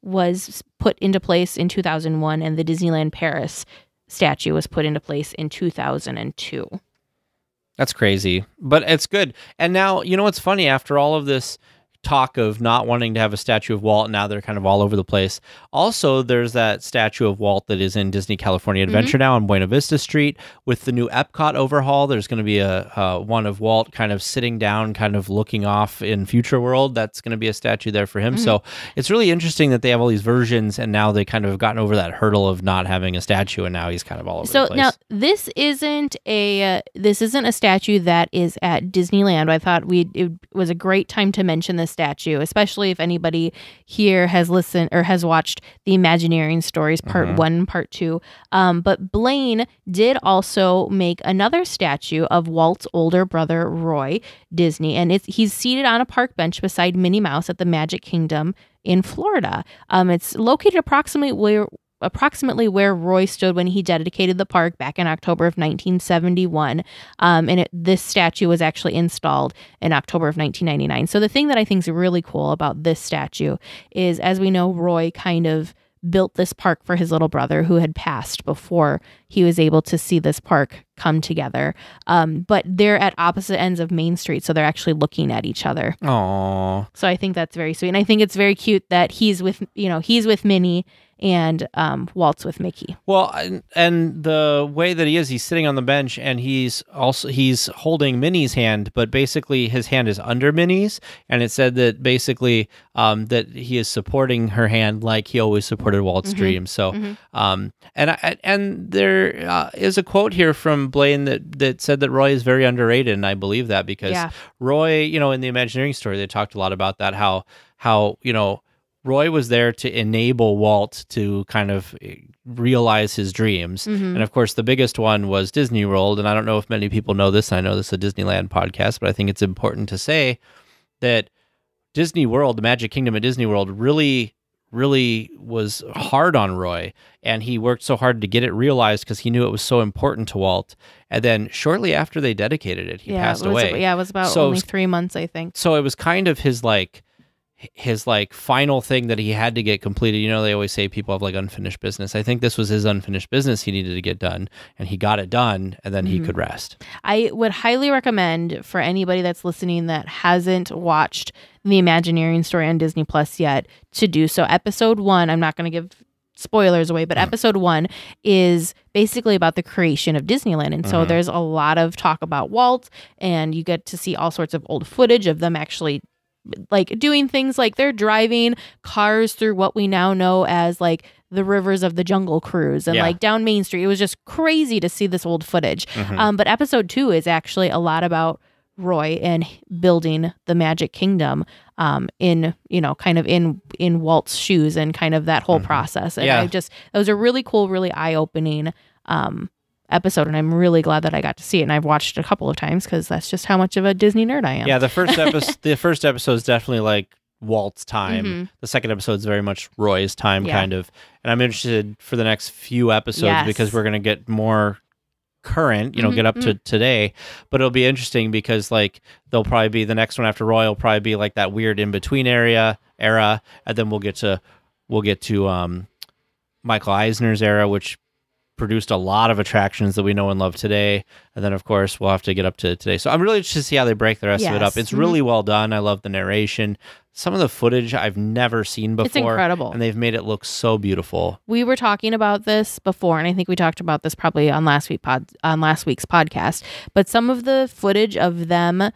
was put into place in two thousand one, and the Disneyland Paris statue was put into place in two thousand two. That's crazy, but it's good. And now, you know what's funny? After all of this talk of not wanting to have a statue of Walt, now they're kind of all over the place. Also, there's that statue of Walt that is in Disney California Adventure mm-hmm. now on Buena Vista Street. With the new Epcot overhaul, there's going to be a uh, one of Walt kind of sitting down, kind of looking off in Future World. That's going to be a statue there for him. Mm-hmm. So it's really interesting that they have all these versions, and now they kind of have gotten over that hurdle of not having a statue, and now he's kind of all over so the place. So now this isn't a uh, this isn't a statue that is at Disneyland. I thought we it was a great time to mention this statue, especially if anybody here has listened or has watched the Imagineering Stories part mm-hmm. one, part two. Um, but Blaine did also make another statue of Walt's older brother, Roy Disney, and it's he's seated on a park bench beside Minnie Mouse at the Magic Kingdom in Florida. Um, it's located approximately where approximately where Roy stood when he dedicated the park back in October of nineteen seventy-one. Um, and it, this statue was actually installed in October of nineteen ninety-nine. So the thing that I think is really cool about this statue is, as we know, Roy kind of built this park for his little brother who had passed before he was able to see this park come together. Um, but they're at opposite ends of Main Street, so they're actually looking at each other. Aww. So I think that's very sweet. And I think it's very cute that he's with, you know, he's with Minnie and um, Walt's with Mickey. Well, and, and the way that he is, he's sitting on the bench, and he's also he's holding Minnie's hand, but basically his hand is under Minnie's, and it said that basically um, that he is supporting her hand like he always supported Walt's mm-hmm. dream. So, mm-hmm. um, and I, and there uh, is a quote here from Blaine that that said that Roy is very underrated, and I believe that because yeah. Roy, you know, in the Imagineering Story, they talked a lot about that, how how you know. Roy was there to enable Walt to kind of realize his dreams. Mm-hmm. And of course, the biggest one was Disney World. And I don't know if many people know this. I know this is a Disneyland podcast, but I think it's important to say that Disney World, the Magic Kingdom at Disney World, really, really was hard on Roy. And he worked so hard to get it realized because he knew it was so important to Walt. And then shortly after they dedicated it, he yeah, passed it was, away. Yeah, it was about so, only three months, I think. So it was kind of his like... his like final thing that he had to get completed. You know, they always say people have like unfinished business. I think this was his unfinished business he needed to get done, and he got it done, and then mm-hmm. he could rest. I would highly recommend for anybody that's listening that hasn't watched the Imagineering Story on Disney Plus yet to do so. Episode one, I'm not going to give spoilers away, but episode one is basically about the creation of Disneyland. And so mm-hmm. there's a lot of talk about Walt, and you get to see all sorts of old footage of them actually like doing things like they're driving cars through what we now know as like the Rivers of the Jungle cruise and yeah. like down Main Street. It was just crazy to see this old footage. Mm-hmm. Um, but episode two is actually a lot about Roy and building the Magic Kingdom um, in, you know, kind of in, in Walt's shoes and kind of that whole mm-hmm. process. And yeah. I just, it was a really cool, really eye-opening um episode, and I'm really glad that I got to see it, and I've watched it a couple of times because that's just how much of a Disney nerd I am. Yeah, the first episode the first episode is definitely like Walt's time. Mm-hmm. The second episode is very much Roy's time, yeah. kind of. And I'm interested for the next few episodes yes. because we're going to get more current, you know, mm-hmm, get up mm-hmm. to today. But it'll be interesting because like there'll probably be the next one after Roy will probably be like that weird in between area era, and then we'll get to we'll get to um, Michael Eisner's era, which produced a lot of attractions that we know and love today. And then, of course, we'll have to get up to today. So I'm really interested to see how they break the rest yes. of it up. It's mm-hmm. really well done. I love the narration. Some of the footage I've never seen before. It's incredible. And they've made it look so beautiful. We were talking about this before, and I think we talked about this probably on last week pod, on last week's podcast. But some of the footage of them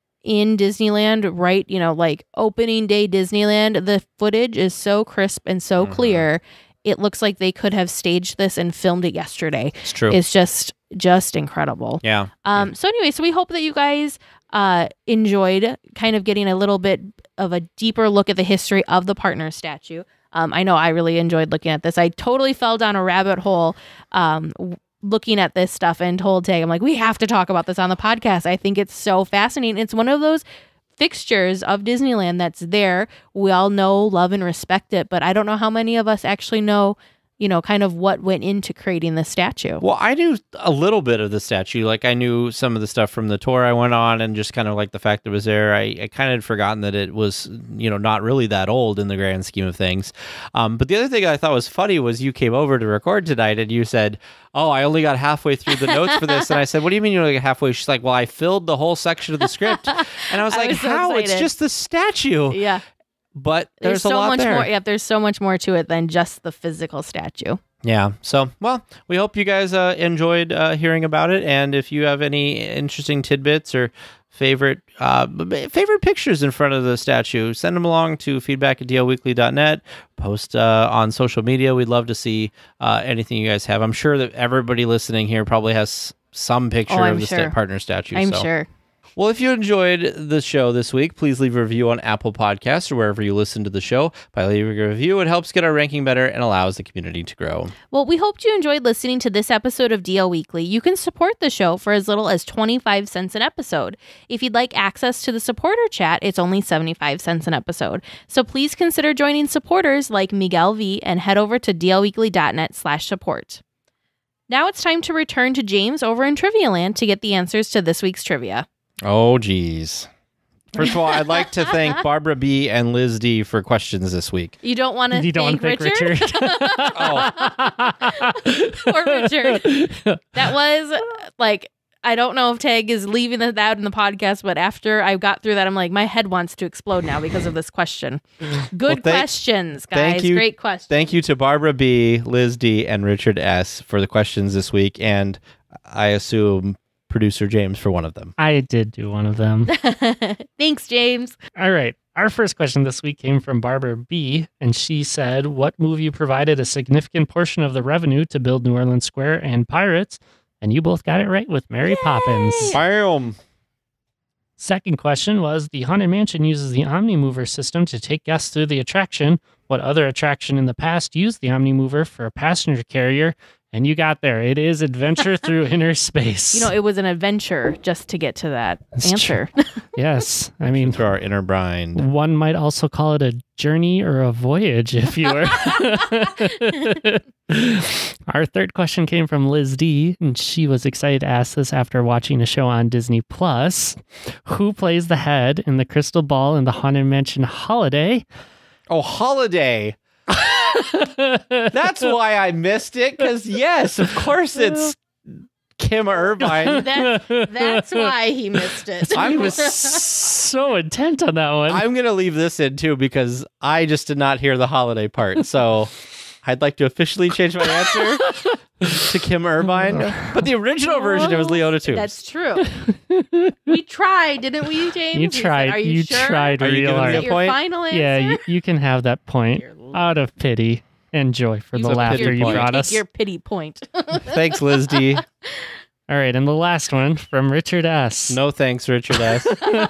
in Disneyland, right, you know, like opening day Disneyland, the footage is so crisp and so mm-hmm. clear. It looks like they could have staged this and filmed it yesterday. It's true. It's just just incredible. Yeah. Um. Yeah. So anyway, so we hope that you guys uh enjoyed kind of getting a little bit of a deeper look at the history of the partner statue. Um. I know I really enjoyed looking at this. I totally fell down a rabbit hole um w- looking at this stuff and told Tag, I'm like, we have to talk about this on the podcast. I think it's so fascinating. It's one of those fixtures of Disneyland that's there. We all know, love, and respect it, but I don't know how many of us actually know you know, kind of what went into creating the statue. Well, I knew a little bit of the statue. Like, I knew some of the stuff from the tour I went on, and just kind of like the fact that it was there. I, I kind of had forgotten that it was, you know, not really that old in the grand scheme of things. Um, but the other thing I thought was funny was you came over to record tonight, and you said, oh, I only got halfway through the notes for this. And I said, what do you mean you're like halfway? She's like, well, I filled the whole section of the script. And I was I like, was so how? excited. It's just the statue. Yeah. But there's, There's a so lot much there. more. Yeah, there's so much more to it than just the physical statue. Yeah. So, well, we hope you guys uh, enjoyed uh, hearing about it. And if you have any interesting tidbits or favorite uh, favorite pictures in front of the statue, send them along to feedback at D L weekly dot net. Post uh, on social media. We'd love to see uh, anything you guys have. I'm sure that everybody listening here probably has some picture Oh, I'm of the sure. sta- partner statue. I'm so. sure. Well, if you enjoyed the show this week, please leave a review on Apple Podcasts or wherever you listen to the show. By leaving a review, it helps get our ranking better and allows the community to grow. Well, we hoped you enjoyed listening to this episode of D L Weekly. You can support the show for as little as twenty-five cents an episode. If you'd like access to the supporter chat, it's only seventy-five cents an episode. So please consider joining supporters like Miguel V and head over to D L weekly dot net slash support. Now it's time to return to James over in Trivia Land to get the answers to this week's trivia. Oh, geez. First of all, I'd like to thank Barbara B. and Liz D. for questions this week. You don't want to You don't thank want to thank Richard? Richard? Oh, Poor Richard. That was like, I don't know if Tag is leaving that out in the podcast, but after I got through that, I'm like, my head wants to explode now because of this question. Good Well, thank- questions, guys. thank you. Great questions. thank you to Barbara B., Liz D., and Richard S. for the questions this week, and I assume producer James for one of them. I did do one of them. Thanks, James. All right. Our first question this week came from Barbara B., and she said, what movie provided a significant portion of the revenue to build New Orleans Square and Pirates? And you both got it right with Mary Yay! Poppins. Bam! Second question was, the Haunted Mansion uses the Omnimover system to take guests through the attraction. What other attraction in the past used the Omnimover for a passenger carrier? And you got there. It is Adventure Through Inner Space. You know, it was an adventure just to get to that That's answer. Yes. I mean, Through our inner blind. one might also call it a journey or a voyage, if you were. Our third question came from Liz D, and she was excited to ask this after watching a show on Disney Plus. Who plays the head in the Crystal Ball in the Haunted Mansion Holiday? Oh, Holiday! That's why I missed it, because yes, of course it's Kim Irvine. That's, that's why he missed it. I'm was so intent on that one. I'm going to leave this in too, because I just did not hear the holiday part. So I'd like to officially change my answer to Kim Irvine. But the original version, it was Leona too. That's true. We tried, didn't we, James? You We said, tried. Are you, You sure? tried Are you real giving me Is a that your point? final answer? Yeah, you, you can have that point Your- out of pity and joy for You the can laughter take you your- brought take us. your pity point. Thanks, Liz D. All right, and the last one from Richard S. No thanks, Richard S.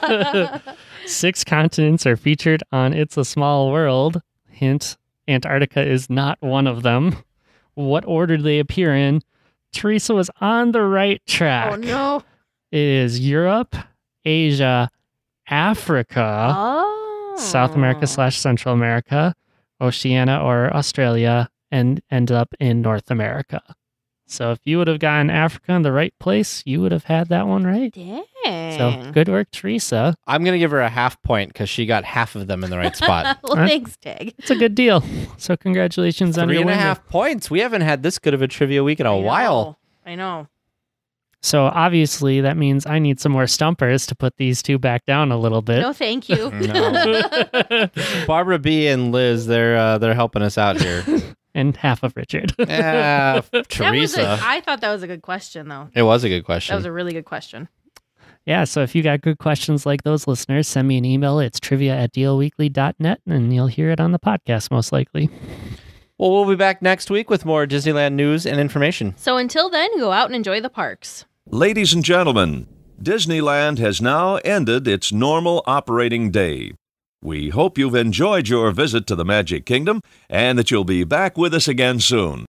Six continents are featured on It's a Small World. Hint, Antarctica is not one of them. What order do they appear in? Teresa was on the right track. Oh, no. It is Europe, Asia, Africa, Oh. South America slash Central America, Oceania or Australia, and end up in North America. So if you would have gotten Africa in the right place, you would have had that one right. Dang. So good work, Teresa. I'm going to give her a half point because she got half of them in the right spot. Well, Huh? thanks, Tag. It's a good deal. So congratulations on Three your and a win. half points. We haven't had this good of a trivia week in a I know. while. I know. So obviously that means I need some more stumpers to put these two back down a little bit. No, thank you. No. Barbara B and Liz, they're uh, they're helping us out here. And half of Richard. Uh, That was Teresa. a, I thought that was a good question, though. It was a good That question. was a really good question. Yeah, so if you got good questions like those, listeners, send me an email. It's trivia at D L weekly dot net, and you'll hear it on the podcast most likely. Well, we'll be back next week with more Disneyland news and information. So until then, go out and enjoy the parks. Ladies and gentlemen, Disneyland has now ended its normal operating day. We hope you've enjoyed your visit to the Magic Kingdom and that you'll be back with us again soon.